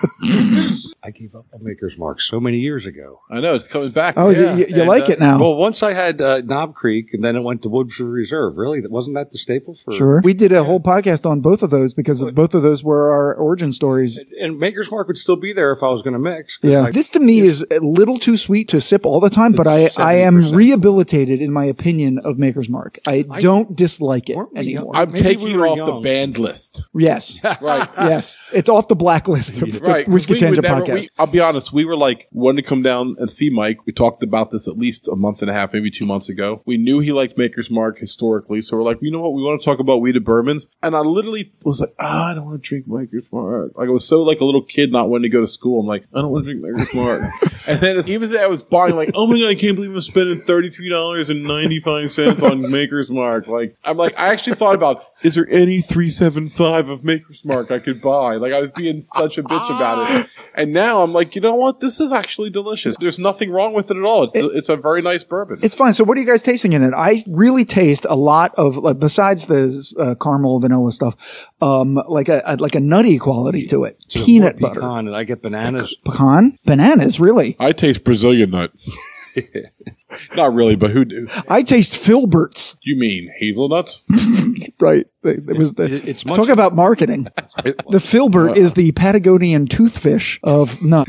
[SPEAKER 3] I gave up on Maker's Mark so many years ago.
[SPEAKER 2] I know it's coming back.
[SPEAKER 1] Oh,
[SPEAKER 2] Yeah.
[SPEAKER 1] you, you, you
[SPEAKER 3] And,
[SPEAKER 1] like
[SPEAKER 3] uh,
[SPEAKER 1] it now?
[SPEAKER 3] Well, once I had uh, Knob Creek, and then it went to Woodford Reserve. Really, wasn't that the staple for?
[SPEAKER 1] Sure. We did a whole podcast on both of those because both of those were our origin stories.
[SPEAKER 3] And Maker's Mark would still be there if I was going to mix. 'cause
[SPEAKER 1] Yeah.
[SPEAKER 3] I-
[SPEAKER 1] This to me is a little too sweet to sip all the time, but I,
[SPEAKER 3] It's
[SPEAKER 1] I am
[SPEAKER 3] seventy percent.
[SPEAKER 1] rehabilitated in my opinion of Maker's Mark. I,
[SPEAKER 3] I-
[SPEAKER 1] don't dislike it
[SPEAKER 3] Weren't we
[SPEAKER 1] anymore.
[SPEAKER 3] young?
[SPEAKER 2] I'm
[SPEAKER 3] Maybe
[SPEAKER 2] taking
[SPEAKER 3] we
[SPEAKER 2] it
[SPEAKER 3] were
[SPEAKER 2] off the
[SPEAKER 3] young.
[SPEAKER 2] banned list.
[SPEAKER 1] Yes.
[SPEAKER 2] Right.
[SPEAKER 1] Yes. It's off the blacklist of
[SPEAKER 2] Right.
[SPEAKER 1] the Whiskey
[SPEAKER 2] We would
[SPEAKER 1] Tangent
[SPEAKER 2] never-
[SPEAKER 1] podcast.
[SPEAKER 2] we- I'll be honest. We were like, wanted to come down and see Mike. We talked about this at least a month and a half, maybe two months ago. We knew he liked Maker's Mark historically. So we're like, you know what? We want to talk about weeded bourbons. And I literally was like, ah, I don't want to drink Maker's Mark. Like I was so like a little kid not wanting to go to school. I'm like, I don't want to drink Maker's Mark. And then as, even as I was buying, like, oh my God, I can't believe I'm spending thirty-three dollars and ninety-five cents on Maker's Mark. Like, I'm like, I actually thought about, is there any three seventy-five of Maker's Mark I could buy? Like I was being such a bitch about it. And now I'm like, you know what? This is actually delicious. There's nothing wrong with it at all. It's,
[SPEAKER 1] It-
[SPEAKER 2] it's a very nice bourbon.
[SPEAKER 1] It's fine. So what are you guys tasting in it? I really taste a lot of, like, besides the uh, caramel vanilla stuff, um, like a, a like a nutty quality to it.
[SPEAKER 3] So
[SPEAKER 1] Peanut
[SPEAKER 3] more
[SPEAKER 1] butter.
[SPEAKER 3] pecan, and I get bananas.
[SPEAKER 1] Pecan? Bananas, really?
[SPEAKER 2] I taste Brazilian nut. Not really, but who do?
[SPEAKER 1] I taste Filberts.
[SPEAKER 2] You mean hazelnuts?
[SPEAKER 1] Right. It was the,
[SPEAKER 3] It- it's much-
[SPEAKER 1] talk about marketing.
[SPEAKER 3] It-
[SPEAKER 1] The Filbert is the Patagonian toothfish of nut.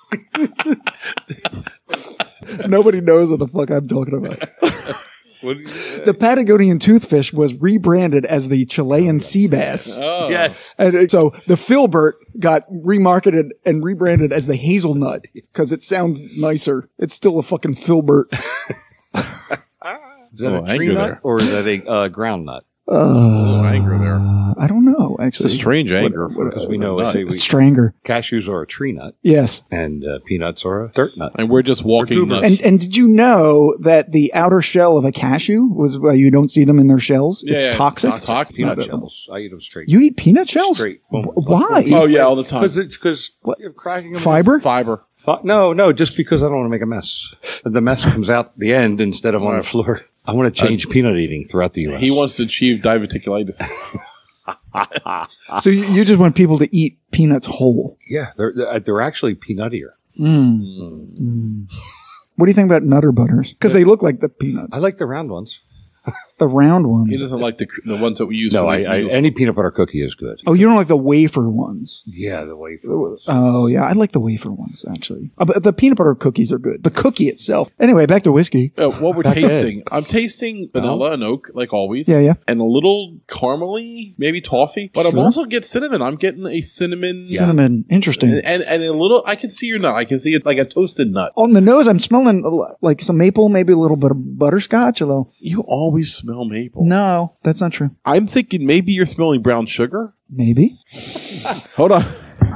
[SPEAKER 1] Nobody knows what the fuck I'm talking about.
[SPEAKER 3] what do you say?
[SPEAKER 1] The Patagonian toothfish was rebranded as the Chilean sea bass.
[SPEAKER 2] Oh.
[SPEAKER 3] Yes.
[SPEAKER 1] And it- so the Filbert got remarketed and rebranded as the hazelnut because it sounds nicer. It's still a fucking Filbert.
[SPEAKER 3] Is that
[SPEAKER 2] Oh,
[SPEAKER 3] a tree
[SPEAKER 2] anger
[SPEAKER 3] nut
[SPEAKER 2] there.
[SPEAKER 3] or is that a uh, ground nut?
[SPEAKER 2] A little anger there.
[SPEAKER 1] I don't know,
[SPEAKER 2] It's a
[SPEAKER 1] actually.
[SPEAKER 2] strange anger. for
[SPEAKER 3] Because we know,
[SPEAKER 2] a nut.
[SPEAKER 3] say we,
[SPEAKER 1] Stranger.
[SPEAKER 3] cashews are a tree nut
[SPEAKER 1] Yes.
[SPEAKER 3] and uh, peanuts are a dirt nut.
[SPEAKER 2] And we're just walking
[SPEAKER 3] We're
[SPEAKER 2] nuts.
[SPEAKER 1] And and did you know that the outer shell of a cashew was why you don't see them in their shells?
[SPEAKER 2] Yeah,
[SPEAKER 1] it's
[SPEAKER 2] yeah,
[SPEAKER 1] toxic.
[SPEAKER 2] toxic. Toxic.
[SPEAKER 3] Peanut
[SPEAKER 1] not-
[SPEAKER 3] shells. I eat them straight.
[SPEAKER 1] You eat peanut shells?
[SPEAKER 3] Straight. Boom.
[SPEAKER 1] Why?
[SPEAKER 2] Oh, yeah, all the time.
[SPEAKER 3] Because it's because
[SPEAKER 1] What?
[SPEAKER 3] you're cracking them.
[SPEAKER 1] Fiber?
[SPEAKER 2] Fiber.
[SPEAKER 3] Fi- No, no, just because I don't want to make a mess. The mess comes out the end instead of on the floor. I want to change peanut eating throughout the U S.
[SPEAKER 2] He wants to achieve diverticulitis.
[SPEAKER 1] So you, you just want people to eat peanuts whole.
[SPEAKER 3] Yeah, they're they're they're actually peanuttier.
[SPEAKER 1] What do you think about Nutter Butters? Because they look like the peanuts.
[SPEAKER 3] I like the round ones.
[SPEAKER 1] The round one.
[SPEAKER 2] He doesn't like the the ones that we use.
[SPEAKER 3] No,
[SPEAKER 2] for
[SPEAKER 3] I,
[SPEAKER 2] like
[SPEAKER 3] I
[SPEAKER 2] meals.
[SPEAKER 3] any peanut butter cookie is good.
[SPEAKER 1] Oh, you don't like the wafer ones?
[SPEAKER 3] Yeah, the wafer ones.
[SPEAKER 1] Oh, yeah. I like the wafer ones, actually. Uh, but the peanut butter cookies are good. The cookie itself. Anyway, back to whiskey.
[SPEAKER 2] Uh, what we're
[SPEAKER 1] Back
[SPEAKER 2] tasting, I'm tasting vanilla and oak, like always.
[SPEAKER 1] Yeah, yeah.
[SPEAKER 2] And a little caramely, maybe toffee. But I'm
[SPEAKER 1] Sure.
[SPEAKER 2] also getting cinnamon. I'm getting a cinnamon.
[SPEAKER 1] Cinnamon. Interesting.
[SPEAKER 2] And, and, and a little, I can see your nut. I can see it like a toasted nut.
[SPEAKER 1] On the nose, I'm smelling uh, like some maple, maybe a little bit of butterscotch. A little.
[SPEAKER 2] You always smell maple.
[SPEAKER 1] No, that's not true.
[SPEAKER 2] I'm thinking maybe you're smelling brown sugar.
[SPEAKER 1] Maybe.
[SPEAKER 2] Hold on.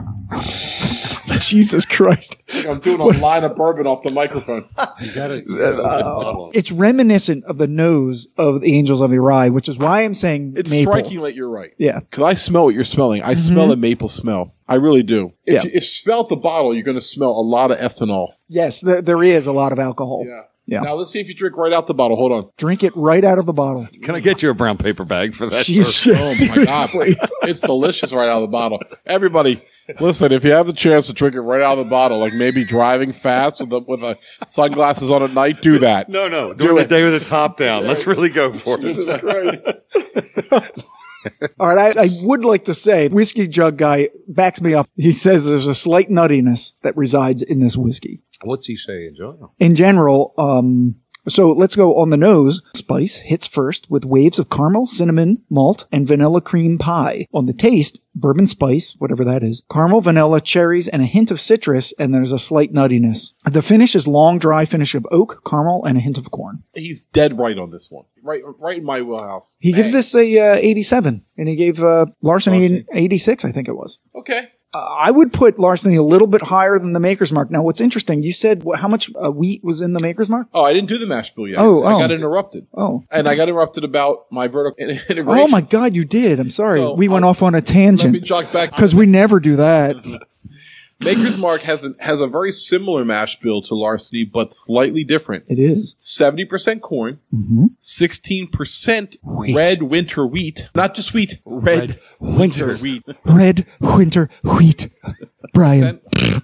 [SPEAKER 1] Jesus Christ.
[SPEAKER 2] I'm doing a line of bourbon off the microphone.
[SPEAKER 3] You gotta, you gotta open the bottle.
[SPEAKER 1] It's reminiscent of the nose of the Angels of Eri, which is why I'm saying
[SPEAKER 2] It's
[SPEAKER 1] maple.
[SPEAKER 2] striking that you're right.
[SPEAKER 1] Yeah.
[SPEAKER 2] Because I smell what you're smelling. I smell a maple smell. I really do. If,
[SPEAKER 1] Yeah.
[SPEAKER 2] you, if you smell the bottle, you're going to smell a lot of ethanol.
[SPEAKER 1] Yes, there, there is a lot of alcohol.
[SPEAKER 2] Yeah.
[SPEAKER 1] Yeah.
[SPEAKER 2] Now let's see if you drink right out the bottle. Hold on.
[SPEAKER 1] Drink it right out of the bottle.
[SPEAKER 3] Can I get you a brown paper bag for that?
[SPEAKER 1] Jeez,
[SPEAKER 3] sir?
[SPEAKER 1] shit,
[SPEAKER 2] Oh my God.
[SPEAKER 1] seriously.
[SPEAKER 2] It's delicious right out of the bottle. Everybody, Listen, if you have the chance to drink it right out of the bottle, like maybe driving fast with, the, with a sunglasses on at night, do that.
[SPEAKER 3] No, no. Do it a day with the top down. Let's really go for it.
[SPEAKER 2] Jesus Christ.
[SPEAKER 1] All right, I, I would like to say, whiskey jug guy backs me up. He says there's a slight nuttiness that resides in this whiskey.
[SPEAKER 3] What's he saying, Joe?
[SPEAKER 1] In general, um, so let's go on the nose. Spice hits first with waves of caramel, cinnamon, malt, and vanilla cream pie. On the taste, bourbon spice, whatever that is, caramel, vanilla, cherries, and a hint of citrus, and there's a slight nuttiness. The finish is long, dry finish of oak, caramel, and a hint of corn.
[SPEAKER 2] He's dead right on this one. Right right in my wheelhouse.
[SPEAKER 1] He
[SPEAKER 2] Bang.
[SPEAKER 1] gives this a uh, eighty-seven, and he gave uh, Larceny an
[SPEAKER 2] Larceny.
[SPEAKER 1] eighty-six, I think it was.
[SPEAKER 2] Okay.
[SPEAKER 1] Uh, I would put Larceny a little bit higher than the Maker's Mark. Now, what's interesting, you said what, how much uh, wheat was in the Maker's Mark?
[SPEAKER 2] Oh, I didn't do the mash bill yet.
[SPEAKER 1] Oh,
[SPEAKER 2] I
[SPEAKER 1] oh.
[SPEAKER 2] got interrupted.
[SPEAKER 1] Oh.
[SPEAKER 2] And I got interrupted about my vertical integration.
[SPEAKER 1] Oh, my God, you did. I'm sorry.
[SPEAKER 2] So,
[SPEAKER 1] we went
[SPEAKER 2] I'll-
[SPEAKER 1] off on a
[SPEAKER 2] Let me
[SPEAKER 1] tangent
[SPEAKER 2] jog back.
[SPEAKER 1] because we never do that.
[SPEAKER 2] Maker's Mark has a, has a very similar mash bill to Larceny, but slightly different.
[SPEAKER 1] It is.
[SPEAKER 2] seventy percent corn,
[SPEAKER 1] Mm-hmm.
[SPEAKER 2] sixteen percent red winter wheat. Not just wheat, red, winter wheat.
[SPEAKER 1] Red winter wheat. Brian.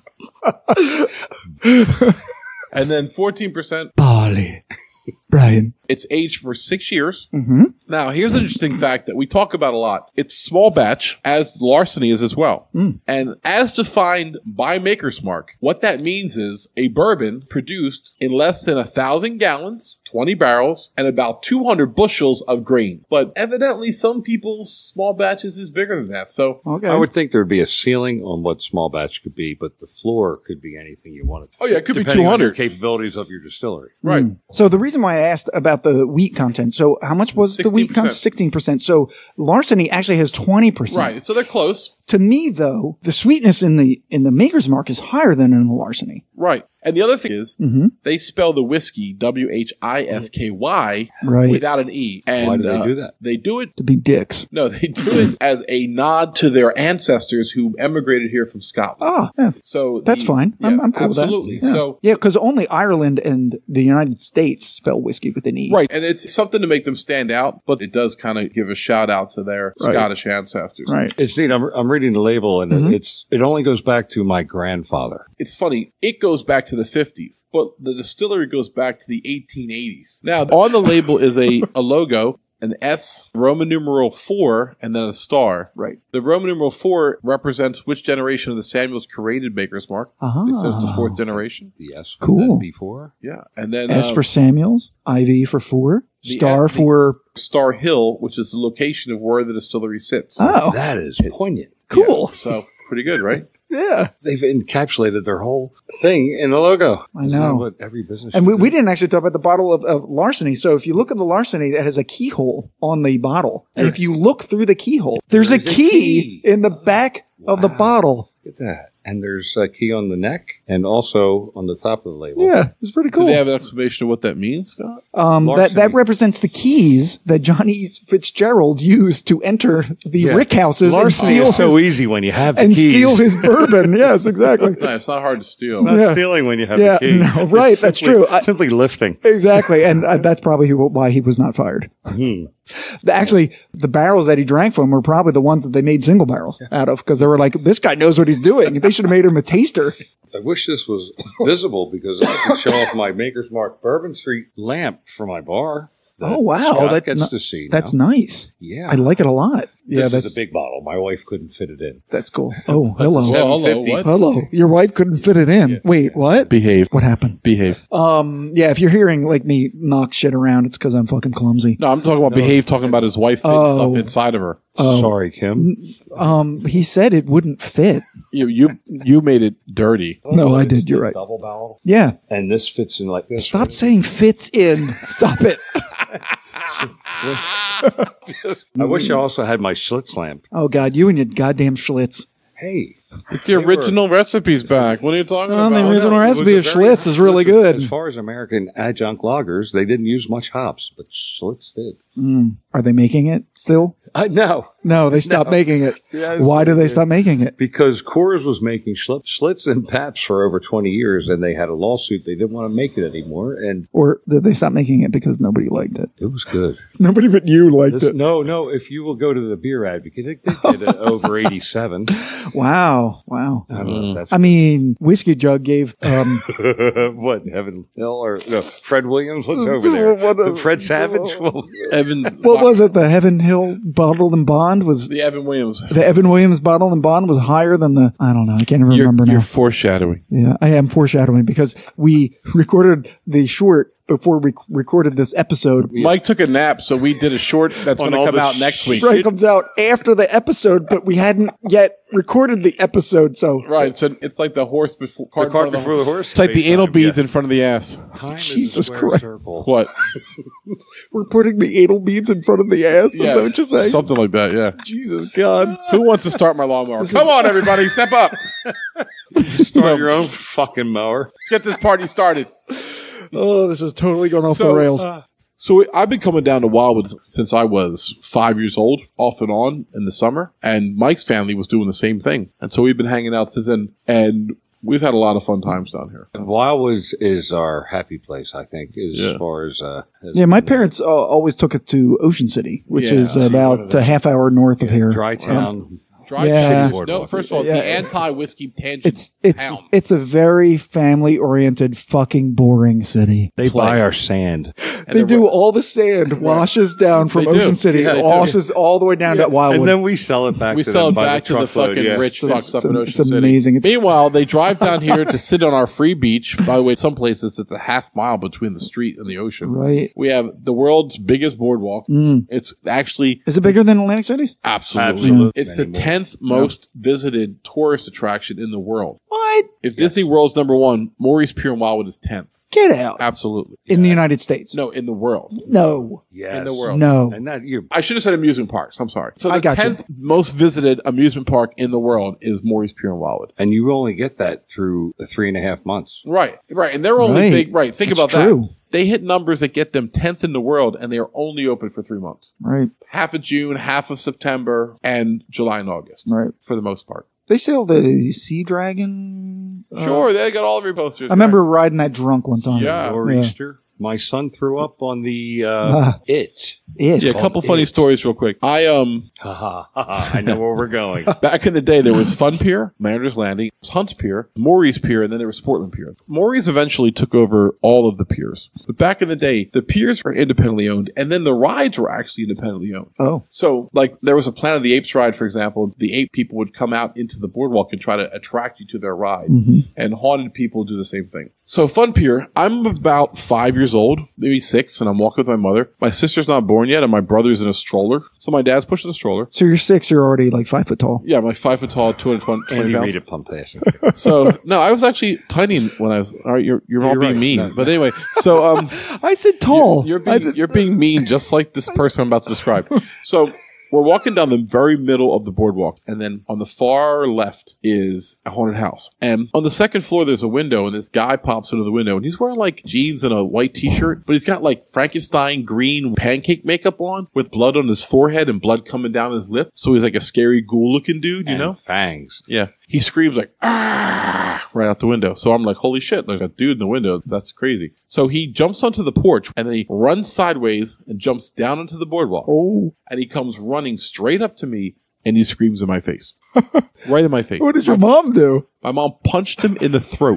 [SPEAKER 2] And then fourteen percent.
[SPEAKER 1] Barley. Brian.
[SPEAKER 2] It's aged for six years.
[SPEAKER 1] Mm-hmm.
[SPEAKER 2] Now, here's an interesting fact that we talk about a lot. It's small batch, as Larceny is as well.
[SPEAKER 1] Mm.
[SPEAKER 2] And as defined by Maker's Mark, what that means is a bourbon produced in less than a thousand gallons, twenty barrels, and about two hundred bushels of grain. But evidently, some people's small batches is bigger than that. So,
[SPEAKER 1] Okay.
[SPEAKER 3] I would think there would be a ceiling on what small batch could be, but the floor could be anything you wanted.
[SPEAKER 2] oh yeah, it could be
[SPEAKER 3] Depending
[SPEAKER 2] two
[SPEAKER 3] on your
[SPEAKER 2] hundred.
[SPEAKER 3] capabilities of your distillery.
[SPEAKER 2] Right.
[SPEAKER 1] So the reason why I asked about the wheat content, so how much was the wheat content? sixteen percent. So Larceny actually has twenty percent.
[SPEAKER 2] Right. So they're close.
[SPEAKER 1] To me, though, the sweetness in the in the Maker's Mark is higher than in the Larceny.
[SPEAKER 2] Right. And the other thing is,
[SPEAKER 1] Mm-hmm.
[SPEAKER 2] they spell the whiskey W H I S K Y
[SPEAKER 1] Right.
[SPEAKER 2] without an E. And,
[SPEAKER 3] Why do they
[SPEAKER 2] uh,
[SPEAKER 3] do that?
[SPEAKER 2] They do it
[SPEAKER 1] To be dicks.
[SPEAKER 2] No, they do it as a nod to their ancestors who emigrated here from Scotland.
[SPEAKER 1] Ah, yeah.
[SPEAKER 2] So
[SPEAKER 1] That's
[SPEAKER 2] the-
[SPEAKER 1] fine. I'm,
[SPEAKER 2] yeah,
[SPEAKER 1] I'm cool
[SPEAKER 2] absolutely.
[SPEAKER 1] with that. Yeah.
[SPEAKER 2] So
[SPEAKER 1] yeah, because only Ireland and the United States spell whiskey with an E.
[SPEAKER 2] right, and it's something to make them stand out, but it does kind of give a shout out to their
[SPEAKER 1] Right.
[SPEAKER 2] Scottish ancestors.
[SPEAKER 1] Right.
[SPEAKER 3] It's neat. I'm, I'm reading the label, and
[SPEAKER 1] Mhm.
[SPEAKER 3] it, it's it only goes back to my grandfather.
[SPEAKER 2] It's funny. It goes back to the fifties, but the distillery goes back to the eighteen eighties. Now, on the label is a, a logo, an S, Roman numeral four, and then a star.
[SPEAKER 1] Right.
[SPEAKER 2] The Roman numeral four represents which generation of the Samuels created Maker's Mark.
[SPEAKER 1] Uh-huh.
[SPEAKER 2] It says the fourth generation.
[SPEAKER 3] The S
[SPEAKER 1] Cool.
[SPEAKER 3] before.
[SPEAKER 2] Yeah. And then
[SPEAKER 1] S
[SPEAKER 2] uh,
[SPEAKER 1] for Samuels, I V for four,
[SPEAKER 2] the-
[SPEAKER 1] Star
[SPEAKER 2] the-
[SPEAKER 1] for...
[SPEAKER 2] Star Hill, which is the location of where the distillery sits.
[SPEAKER 1] Oh,
[SPEAKER 3] That is poignant.
[SPEAKER 1] cool.
[SPEAKER 2] Yeah, so pretty good, right?
[SPEAKER 1] Yeah.
[SPEAKER 3] They've encapsulated their whole thing in the logo.
[SPEAKER 1] I
[SPEAKER 3] Isn't
[SPEAKER 1] know.
[SPEAKER 3] that what every business
[SPEAKER 1] And
[SPEAKER 3] should
[SPEAKER 1] we,
[SPEAKER 3] do?
[SPEAKER 1] we didn't actually talk about the bottle of, of Larceny. So if you look at the Larceny, that has a keyhole on the bottle. And if you look through the keyhole, there's a
[SPEAKER 3] There's a
[SPEAKER 1] key,
[SPEAKER 3] key.
[SPEAKER 1] in the back of the
[SPEAKER 3] Wow.
[SPEAKER 1] bottle.
[SPEAKER 3] Look at that. And there's a key on the neck and also on the top of the label.
[SPEAKER 1] Yeah, it's pretty
[SPEAKER 2] Do
[SPEAKER 1] cool.
[SPEAKER 2] they have an explanation of what that means, Scott?
[SPEAKER 1] Um, that,
[SPEAKER 3] Larceny.
[SPEAKER 1] that represents the keys that Johnny Fitzgerald used to enter the
[SPEAKER 3] Yeah.
[SPEAKER 1] rick houses and
[SPEAKER 3] Larceny
[SPEAKER 1] steal
[SPEAKER 3] is so
[SPEAKER 1] his,
[SPEAKER 3] easy when you have the
[SPEAKER 1] and
[SPEAKER 3] keys.
[SPEAKER 1] steal his bourbon. Yes, exactly.
[SPEAKER 2] No, it's not hard to steal.
[SPEAKER 3] It's not
[SPEAKER 1] Yeah.
[SPEAKER 3] stealing when you have
[SPEAKER 1] Yeah,
[SPEAKER 3] the key.
[SPEAKER 1] no,
[SPEAKER 3] It's
[SPEAKER 1] right, that's
[SPEAKER 3] simply-
[SPEAKER 1] true. I-
[SPEAKER 3] simply lifting.
[SPEAKER 1] Exactly. And uh, that's probably who, why he was not fired.
[SPEAKER 3] Hmm.
[SPEAKER 1] The- Actually, the barrels that he drank from were probably the ones that they made single barrels out of because they were like, this guy knows what he's doing. They should have made him a taster.
[SPEAKER 3] I wish this was visible because I could show off my Maker's Mark Bourbon Street lamp for my bar. that
[SPEAKER 1] Oh, wow.
[SPEAKER 3] Scott
[SPEAKER 1] That-
[SPEAKER 3] gets
[SPEAKER 1] no-
[SPEAKER 3] to see.
[SPEAKER 1] That's
[SPEAKER 3] now.
[SPEAKER 1] nice.
[SPEAKER 3] Yeah.
[SPEAKER 1] I like it a lot. Yeah,
[SPEAKER 3] This
[SPEAKER 1] that's
[SPEAKER 3] is a big bottle. My wife couldn't fit it in.
[SPEAKER 1] that's cool. Oh, hello.
[SPEAKER 2] Well, hello,
[SPEAKER 3] seven fifty.
[SPEAKER 2] what?
[SPEAKER 1] Hello. Your wife couldn't fit it in. Wait, what?
[SPEAKER 2] Behave.
[SPEAKER 1] What happened?
[SPEAKER 2] Behave.
[SPEAKER 1] Um, yeah, if you're hearing like me knock shit around, it's because I'm fucking clumsy.
[SPEAKER 2] No, I'm talking about behave, talking about his wife fitting
[SPEAKER 1] Oh.
[SPEAKER 2] stuff inside of her.
[SPEAKER 3] Sorry, Kim.
[SPEAKER 1] Um, he said it wouldn't fit.
[SPEAKER 2] You you you made it dirty.
[SPEAKER 1] No, I
[SPEAKER 3] It's
[SPEAKER 1] did. You're
[SPEAKER 3] the
[SPEAKER 1] right.
[SPEAKER 3] Double barrel.
[SPEAKER 1] Yeah.
[SPEAKER 3] And this fits in like this.
[SPEAKER 1] Stop saying fits in. Stop it.
[SPEAKER 3] I wish I also had my Schlitz lamp.
[SPEAKER 1] Oh God, you and your goddamn Schlitz.
[SPEAKER 3] Hey.
[SPEAKER 2] It's the
[SPEAKER 3] They were-
[SPEAKER 2] original recipes back. What are you talking
[SPEAKER 1] Oh, the
[SPEAKER 2] about?
[SPEAKER 1] original
[SPEAKER 3] It was
[SPEAKER 1] recipe
[SPEAKER 3] a
[SPEAKER 1] of
[SPEAKER 3] very-
[SPEAKER 1] Schlitz is really good.
[SPEAKER 3] As far as American adjunct lagers, they didn't use much hops, but Schlitz did.
[SPEAKER 1] Mm. Are they making it still?
[SPEAKER 3] Uh, no.
[SPEAKER 1] No, they stopped making it.
[SPEAKER 3] Yes,
[SPEAKER 1] Why do
[SPEAKER 3] they
[SPEAKER 1] they
[SPEAKER 3] did.
[SPEAKER 1] stop making it?
[SPEAKER 3] Because Coors was making Schlitz, Schlitz and Pabst for over twenty years, and they had a lawsuit. They didn't want to make it anymore, and
[SPEAKER 1] Or did they stop making it because nobody liked it?
[SPEAKER 3] it was good.
[SPEAKER 1] Nobody but you liked
[SPEAKER 3] This-
[SPEAKER 1] it.
[SPEAKER 3] no, no. If you will go to the Beer Advocate, they they did it over eighty-seven.
[SPEAKER 1] Wow. Wow. Wow.
[SPEAKER 3] I don't know if that's
[SPEAKER 1] I mean, Whiskey Jug gave um,
[SPEAKER 3] what Heaven Hill or no Fred Williams? What's over there?
[SPEAKER 1] What, uh,
[SPEAKER 3] Fred Savage? Well,
[SPEAKER 2] Evan.
[SPEAKER 1] what was it? The Heaven Hill Bottled and Bond was
[SPEAKER 2] The Evan Williams.
[SPEAKER 1] the Evan Williams Bottled and Bond was higher than the I don't know. I can't even
[SPEAKER 2] You're,
[SPEAKER 1] remember
[SPEAKER 2] you're
[SPEAKER 1] now.
[SPEAKER 2] foreshadowing.
[SPEAKER 1] Yeah, I am foreshadowing because we recorded the short before we recorded this episode.
[SPEAKER 2] Mike took a nap, so we did a short that's
[SPEAKER 3] On
[SPEAKER 2] going to
[SPEAKER 3] all
[SPEAKER 2] come
[SPEAKER 3] the
[SPEAKER 2] out next week.
[SPEAKER 1] Right, comes out after the episode, but we hadn't yet recorded the episode. So
[SPEAKER 2] Right, so it's like the horse before, cart
[SPEAKER 3] the cart
[SPEAKER 2] in front of
[SPEAKER 3] before the horse.
[SPEAKER 2] It's like the
[SPEAKER 3] Space
[SPEAKER 2] anal
[SPEAKER 3] time,
[SPEAKER 2] beads
[SPEAKER 3] yeah.
[SPEAKER 2] in front of the ass.
[SPEAKER 3] Time is a
[SPEAKER 1] Jesus
[SPEAKER 3] square
[SPEAKER 1] Christ.
[SPEAKER 3] circle.
[SPEAKER 2] What?
[SPEAKER 1] we're putting the anal beads in front of the ass. Is that what you're saying?
[SPEAKER 2] Something like that, yeah.
[SPEAKER 1] Jesus God.
[SPEAKER 2] Who wants to start my lawnmower? Come on, everybody, step up.
[SPEAKER 3] Start
[SPEAKER 2] So-
[SPEAKER 3] your own fucking mower.
[SPEAKER 2] Let's get this party started.
[SPEAKER 1] Oh, this is totally going off the
[SPEAKER 2] So,
[SPEAKER 1] rails.
[SPEAKER 2] uh, so I've been coming down to Wildwood since I was five years old, off and on in the summer. And Mike's family was doing the same thing. And so we've been hanging out since then. And we've had a lot of fun times down here.
[SPEAKER 3] Wildwood is our happy place, I think, as
[SPEAKER 2] Yeah.
[SPEAKER 3] far as. Uh, as
[SPEAKER 1] Yeah, my parents uh, always took us to Ocean City, which
[SPEAKER 2] Yeah.
[SPEAKER 1] is about a half hour north of here.
[SPEAKER 3] Dry Town.
[SPEAKER 2] Dry
[SPEAKER 1] Yeah.
[SPEAKER 2] Town. No, first of all,
[SPEAKER 1] Yeah.
[SPEAKER 2] the anti-whiskey tangent
[SPEAKER 1] It's it's
[SPEAKER 2] town.
[SPEAKER 1] it's a very family oriented, fucking boring city.
[SPEAKER 3] They
[SPEAKER 2] Play.
[SPEAKER 3] buy our sand.
[SPEAKER 1] They
[SPEAKER 2] they're-
[SPEAKER 1] do all the sand washes down from
[SPEAKER 2] They do.
[SPEAKER 1] Ocean City,
[SPEAKER 2] Yeah, they do.
[SPEAKER 1] washes all the way down to Wildwood.
[SPEAKER 3] And then we sell it back
[SPEAKER 2] We
[SPEAKER 3] to
[SPEAKER 2] sell
[SPEAKER 3] them
[SPEAKER 2] it
[SPEAKER 3] by
[SPEAKER 2] back to the
[SPEAKER 3] truckload,
[SPEAKER 2] fucking
[SPEAKER 3] yeah.
[SPEAKER 2] rich
[SPEAKER 1] It's-
[SPEAKER 2] fucks up
[SPEAKER 1] it's
[SPEAKER 2] in
[SPEAKER 1] am-
[SPEAKER 2] Ocean
[SPEAKER 1] it's
[SPEAKER 2] City.
[SPEAKER 1] amazing. It's-
[SPEAKER 2] Meanwhile, they drive down here to sit on our free beach. By the way, some places it's a half mile between the street and the ocean.
[SPEAKER 1] Right.
[SPEAKER 2] We have the world's biggest boardwalk. It's actually
[SPEAKER 1] Is it bigger than Atlantic City's?
[SPEAKER 2] absolutely,
[SPEAKER 3] Absolutely.
[SPEAKER 2] it's the
[SPEAKER 3] Many more.
[SPEAKER 2] tenth most visited tourist attraction in the world.
[SPEAKER 1] What?
[SPEAKER 2] If Disney World's number one, Maurice Pier in Wildwood is tenth.
[SPEAKER 1] Get out.
[SPEAKER 2] Absolutely.
[SPEAKER 1] In the United States.
[SPEAKER 2] No, in the world.
[SPEAKER 1] No.
[SPEAKER 3] Yes.
[SPEAKER 2] In the world.
[SPEAKER 1] No.
[SPEAKER 3] And that you're
[SPEAKER 2] I should have said amusement parks. I'm sorry. So
[SPEAKER 1] I
[SPEAKER 2] the
[SPEAKER 1] got you.
[SPEAKER 2] tenth most visited amusement park in the world is Maurice Pier in Wildwood.
[SPEAKER 3] and you only get that through the three and a half months.
[SPEAKER 2] Right, right. And they're only
[SPEAKER 1] Right.
[SPEAKER 2] big, right. Think
[SPEAKER 1] It's
[SPEAKER 2] about
[SPEAKER 1] true.
[SPEAKER 2] that. They hit numbers that get them tenth in the world, and they are only open for three months.
[SPEAKER 1] Right.
[SPEAKER 2] Half of June, half of September, and July and August.
[SPEAKER 1] Right.
[SPEAKER 2] For the most part.
[SPEAKER 1] They sell the Sea Dragon. uh,
[SPEAKER 2] Sure, they got all of your posters.
[SPEAKER 1] I remember riding that drunk one time.
[SPEAKER 2] Yeah.
[SPEAKER 3] Nor'easter. My son threw up on the uh,
[SPEAKER 1] Ah.
[SPEAKER 3] it.
[SPEAKER 1] It.
[SPEAKER 2] Yeah, a couple
[SPEAKER 3] Called
[SPEAKER 2] funny
[SPEAKER 3] it.
[SPEAKER 2] stories real quick. I, um,
[SPEAKER 3] Ha ha ha ha. I know where we're going.
[SPEAKER 2] back in the day, there was Fun Pier, Mariners Landing, Hunts Pier, Maurice Pier, and then there was Portland Pier. Maurice eventually took over all of the piers. But back in the day, the piers were independently owned, and then the rides were actually independently owned.
[SPEAKER 1] Oh.
[SPEAKER 2] So, like, there was a Planet of the Apes ride, for example. The ape people would come out into the boardwalk and try to attract you to their ride. And haunted people do the same thing. So, Fun Pier, I'm about five years old, maybe six, and I'm walking with my mother. My sister's not born yet, and my brother's in a stroller. So, my dad's pushing the stroller.
[SPEAKER 1] So you're six, you're already like five foot tall.
[SPEAKER 2] Yeah, I'm like five foot tall, two hundred twenty
[SPEAKER 3] Andy
[SPEAKER 2] pounds.
[SPEAKER 3] Reid at pump passing.
[SPEAKER 2] So, no, I was actually tiny when I was, all right, you're, you're all
[SPEAKER 3] You're
[SPEAKER 2] being
[SPEAKER 3] right.
[SPEAKER 2] mean.
[SPEAKER 3] No.
[SPEAKER 2] But anyway, so, um,
[SPEAKER 1] I said tall.
[SPEAKER 2] You're
[SPEAKER 1] I
[SPEAKER 2] being,
[SPEAKER 1] did-
[SPEAKER 2] you're being mean, just like this person I'm about to describe. So we're walking down the very middle of the boardwalk, and then on the far left is a haunted house. And on the second floor, there's a window, and this guy pops into the window, and he's wearing like jeans and a white t-shirt, but he's got like Frankenstein green pancake makeup on with blood on his forehead and blood coming down his lip. So he's like a scary ghoul-looking dude, you
[SPEAKER 3] And
[SPEAKER 2] know?
[SPEAKER 3] fangs.
[SPEAKER 2] Yeah. He screams like, ah, right out the window. So I'm like, holy shit, there's a dude in the window. That's crazy. So he jumps onto the porch and then he runs sideways and jumps down onto the boardwalk.
[SPEAKER 1] Oh.
[SPEAKER 2] And he comes running straight up to me and he screams in my face. Right in my face.
[SPEAKER 1] What did your mom do?
[SPEAKER 2] My mom punched him in the throat,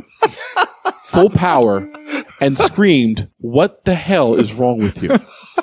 [SPEAKER 2] full power, and screamed, what the hell is wrong with you?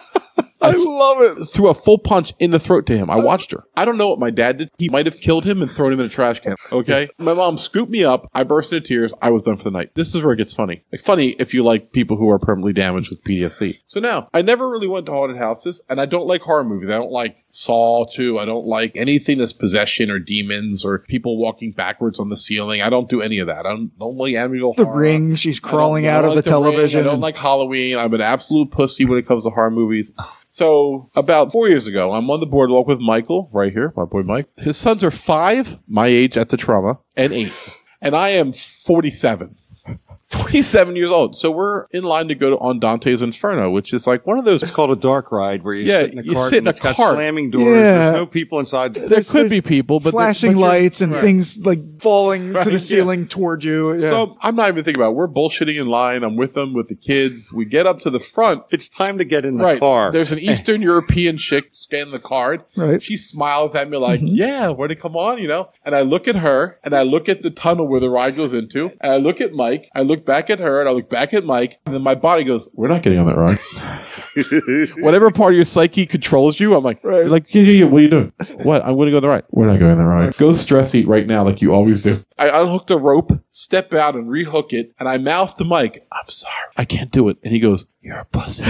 [SPEAKER 1] I love it.
[SPEAKER 2] Threw a full punch in the throat to him. I watched her. I don't know what my dad did. He might have killed him and thrown him in a trash can. Okay? My mom scooped me up. I burst into tears. I was done for the night. This is where it gets funny. Like, funny if you like people who are permanently damaged with P T S D. So now, I never really went to haunted houses, and I don't like horror movies. I don't like Saw two. I don't like anything that's possession or demons or people walking backwards on the ceiling. I don't do any of that. I don't, don't like animal
[SPEAKER 1] The
[SPEAKER 2] horror.
[SPEAKER 1] Ring, she's
[SPEAKER 2] I don't-
[SPEAKER 1] crawling
[SPEAKER 2] I
[SPEAKER 1] out
[SPEAKER 2] don't
[SPEAKER 1] of
[SPEAKER 2] like
[SPEAKER 1] the
[SPEAKER 2] Ring.
[SPEAKER 1] television.
[SPEAKER 2] I don't
[SPEAKER 1] and-
[SPEAKER 2] like Halloween. I'm an absolute pussy when it comes to horror movies. So about four years ago, I'm on the boardwalk with Michael, right here, my boy Mike. His sons are five, my age at the trauma, and eight. And I am forty-seven. twenty-seven years old. So we're in line to go to, on Dante's Inferno, which is like one of those.
[SPEAKER 3] It's called a dark ride where you
[SPEAKER 2] yeah,
[SPEAKER 3] sit in a
[SPEAKER 2] you
[SPEAKER 3] cart
[SPEAKER 2] sit in
[SPEAKER 3] and
[SPEAKER 2] a
[SPEAKER 3] it's got
[SPEAKER 2] cart.
[SPEAKER 3] slamming doors.
[SPEAKER 1] Yeah.
[SPEAKER 3] There's no people inside.
[SPEAKER 2] There could be people, but
[SPEAKER 1] flashing
[SPEAKER 2] but
[SPEAKER 1] lights and
[SPEAKER 2] right.
[SPEAKER 1] things like falling
[SPEAKER 2] Right,
[SPEAKER 1] to the
[SPEAKER 2] yeah.
[SPEAKER 1] ceiling toward you. Yeah.
[SPEAKER 2] So I'm not even thinking about it. We're bullshitting in line. I'm with them with the kids. We get up to the front.
[SPEAKER 3] It's time to get in the
[SPEAKER 2] Right.
[SPEAKER 3] car.
[SPEAKER 2] There's an Eastern European chick scanning the card.
[SPEAKER 1] Right.
[SPEAKER 2] She smiles at me like, yeah, where'd it come on? You know? And I look at her and I look at the tunnel where the ride goes into. And I look at Mike. I look back at her and I look back at Mike. And then my body goes, we're not getting on that ride. Whatever part of your psyche controls you, I'm like, right. like, yeah, yeah, yeah, what are you doing? What? I'm going to go on the ride. We're not going on the ride. Go stress eat right now like you always do. I unhooked a rope, step out and rehook it. And I mouth to Mike, I'm sorry. I can't do it. And he goes, you're a pussy.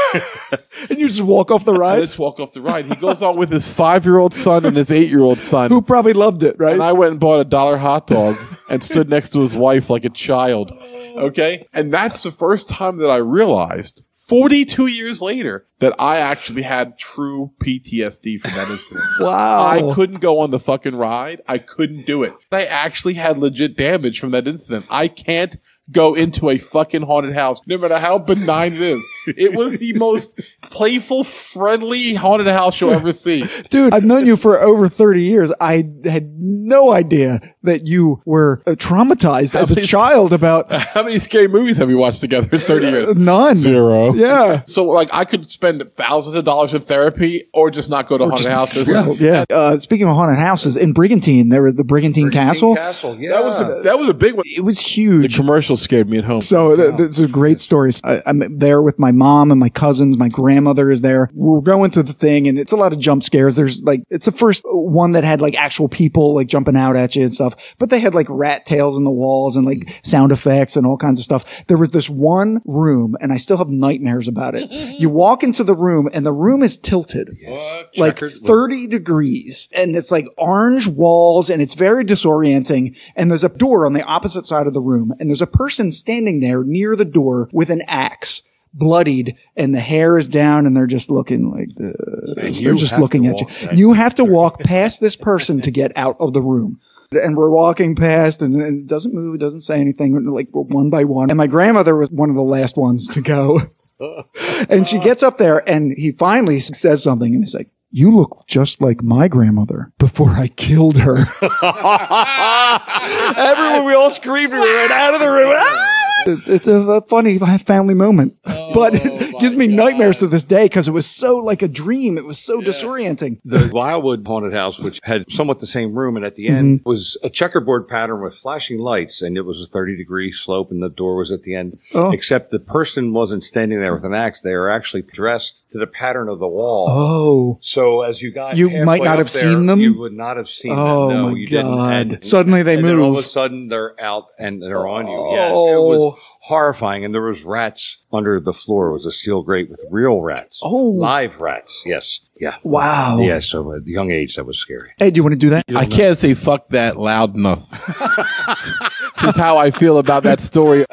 [SPEAKER 1] And you just walk off the
[SPEAKER 2] I
[SPEAKER 1] ride?
[SPEAKER 2] just walk off the ride. He goes on with his five-year-old son and his eight-year-old son.
[SPEAKER 1] Who probably loved it, right?
[SPEAKER 2] And I went and bought a dollar hot dog and stood next to his wife like a child. Okay? And that's the first time that I realized, forty-two years later, that I actually had true P T S D from that incident.
[SPEAKER 1] Wow.
[SPEAKER 2] I couldn't go on the fucking ride. I couldn't do it. I actually had legit damage from that incident. I can't go into a fucking haunted house, no matter how benign it is. It was the most playful, friendly haunted house you'll ever see.
[SPEAKER 1] Dude, I've known you for over thirty years. I had no idea that you were uh, traumatized
[SPEAKER 2] How
[SPEAKER 1] as a
[SPEAKER 2] many-
[SPEAKER 1] child about
[SPEAKER 2] How many scary movies have you watched together in thirty years?
[SPEAKER 1] none.
[SPEAKER 2] Zero.
[SPEAKER 1] Yeah.
[SPEAKER 2] So, like, I could spend thousands of dollars in therapy or just not go to haunted houses.
[SPEAKER 1] Yeah. yeah. Uh, speaking of haunted houses, in Brigantine, there was the Brigantine, Castle.
[SPEAKER 3] Castle, yeah.
[SPEAKER 2] That was a, that was a big one.
[SPEAKER 1] It was
[SPEAKER 2] The
[SPEAKER 1] huge.
[SPEAKER 2] commercial scared me at home.
[SPEAKER 1] So th- this is a great story. I, I'm there with my mom and my cousins. My grandmother is there. We're going through the thing, and it's a lot of jump scares. There's like, it's the first one that had like actual people like jumping out at you and stuff. But they had like rat tails in the walls and like sound effects and all kinds of stuff. There was this one room, and I still have nightmares about it. You walk into the room, and the room is tilted.
[SPEAKER 2] What?
[SPEAKER 1] Like
[SPEAKER 3] Checkered-
[SPEAKER 1] thirty degrees, and it's like orange walls, and it's very disorienting. And there's a door on the opposite side of the room, and there's a person standing there near the door with an axe, bloodied, and the hair is down, and they're just looking like the,
[SPEAKER 3] And
[SPEAKER 1] they're
[SPEAKER 3] you
[SPEAKER 1] just
[SPEAKER 3] have
[SPEAKER 1] looking
[SPEAKER 3] to
[SPEAKER 1] at you.
[SPEAKER 3] walk that-
[SPEAKER 1] You have to walk past this person to get out of the room. And we're walking past, and, and it doesn't move, it doesn't say anything, like one by one. And my grandmother was one of the last ones to go. And she gets up there, and he finally says something, and he's like, "You look just like my grandmother before I killed her." Everyone, we all screamed, we ran out of the room. Ah! It's, it's a, a funny family moment, but it gives me nightmares to this day because it was so like a dream. It was so disorienting.
[SPEAKER 3] The Wildwood haunted house, which had somewhat the same room, and at the end was a checkerboard pattern with flashing lights, and it was a thirty degree slope, and the door was at the end.
[SPEAKER 1] Oh.
[SPEAKER 3] Except the person wasn't standing there with an axe; they were actually dressed to the pattern of the wall.
[SPEAKER 1] Oh,
[SPEAKER 3] So as you got,
[SPEAKER 1] You
[SPEAKER 3] halfway
[SPEAKER 1] might not
[SPEAKER 3] up
[SPEAKER 1] have
[SPEAKER 3] there,
[SPEAKER 1] seen them?
[SPEAKER 3] You would not have seen
[SPEAKER 1] Oh,
[SPEAKER 3] them. No,
[SPEAKER 1] my
[SPEAKER 3] you didn't.
[SPEAKER 1] God.
[SPEAKER 3] And,
[SPEAKER 1] Suddenly they
[SPEAKER 3] and then all of
[SPEAKER 1] move.
[SPEAKER 3] a sudden they're out and they're on you. Yes, it was horrifying, and there was rats under the floor. It was a steel grate with real rats.
[SPEAKER 1] Oh.
[SPEAKER 3] live rats. Yes, yeah.
[SPEAKER 1] wow.
[SPEAKER 3] Yeah, so at a young age, that was scary.
[SPEAKER 1] Hey, do you want to do that?
[SPEAKER 2] I can't say fuck that loud enough. Just how I feel about that story.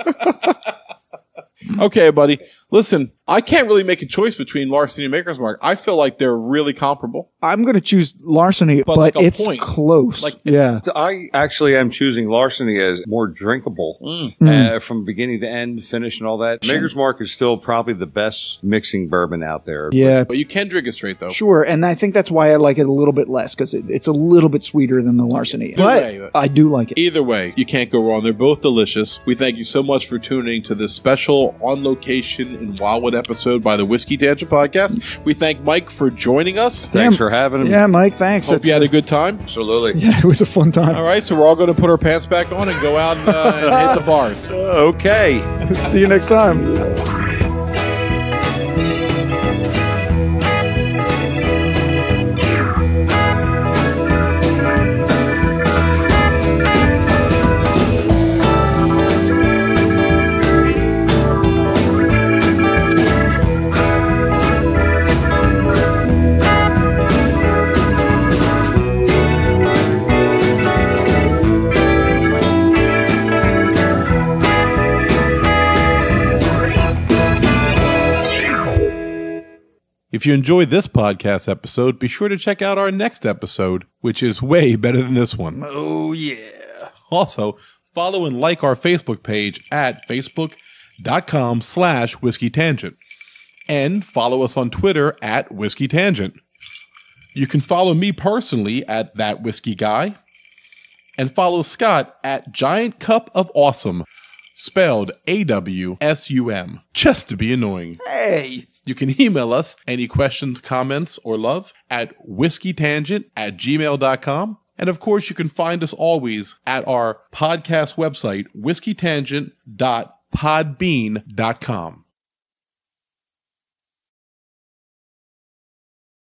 [SPEAKER 2] Okay, buddy. Listen, I can't really make a choice between Larceny and Maker's Mark. I feel like they're really comparable.
[SPEAKER 1] I'm going to choose Larceny, but,
[SPEAKER 2] But like a
[SPEAKER 1] it's
[SPEAKER 2] point.
[SPEAKER 1] close.
[SPEAKER 2] Like-
[SPEAKER 1] yeah.
[SPEAKER 3] I actually am choosing Larceny as more drinkable uh, from beginning to end, finish, and all that. Maker's Mark is still probably the best mixing bourbon out there.
[SPEAKER 1] Yeah.
[SPEAKER 2] But you can drink it straight, though.
[SPEAKER 1] Sure, and I think that's why I like it a little bit less because it, it's a little bit sweeter than the Larceny. But
[SPEAKER 2] way, but-
[SPEAKER 1] I do like it.
[SPEAKER 2] Either way, you can't go wrong. They're both delicious. We thank you so much for tuning to this special on location in Wildwood episode by the Whiskey Tangent Podcast. We thank Mike for joining us.
[SPEAKER 3] Thanks
[SPEAKER 1] Yeah.
[SPEAKER 3] for having me.
[SPEAKER 1] Yeah, Mike, thanks.
[SPEAKER 2] Hope
[SPEAKER 1] It's-
[SPEAKER 2] you had a good time.
[SPEAKER 3] Absolutely.
[SPEAKER 1] yeah, it was a fun time.
[SPEAKER 2] All right, so we're all going to put our pants back on and go out and, uh, and hit the bars.
[SPEAKER 3] Okay.
[SPEAKER 1] See you next time.
[SPEAKER 2] If you enjoyed this podcast episode, be sure to check out our next episode, which is way better than this one.
[SPEAKER 1] Oh, yeah.
[SPEAKER 2] Also, Follow and like our Facebook page at facebook.com slash Whiskey Tangent. And follow us on Twitter at Whiskey Tangent. You can follow me personally at That Whiskey Guy. And follow Scott at Giant Cup of Awesome, spelled A W S U M, just to be annoying.
[SPEAKER 1] Hey!
[SPEAKER 2] You can email us any questions, comments, or love at whiskeytangent at gmail dot com. And of course, you can find us always at our podcast website, whiskey tangent dot podbean dot com.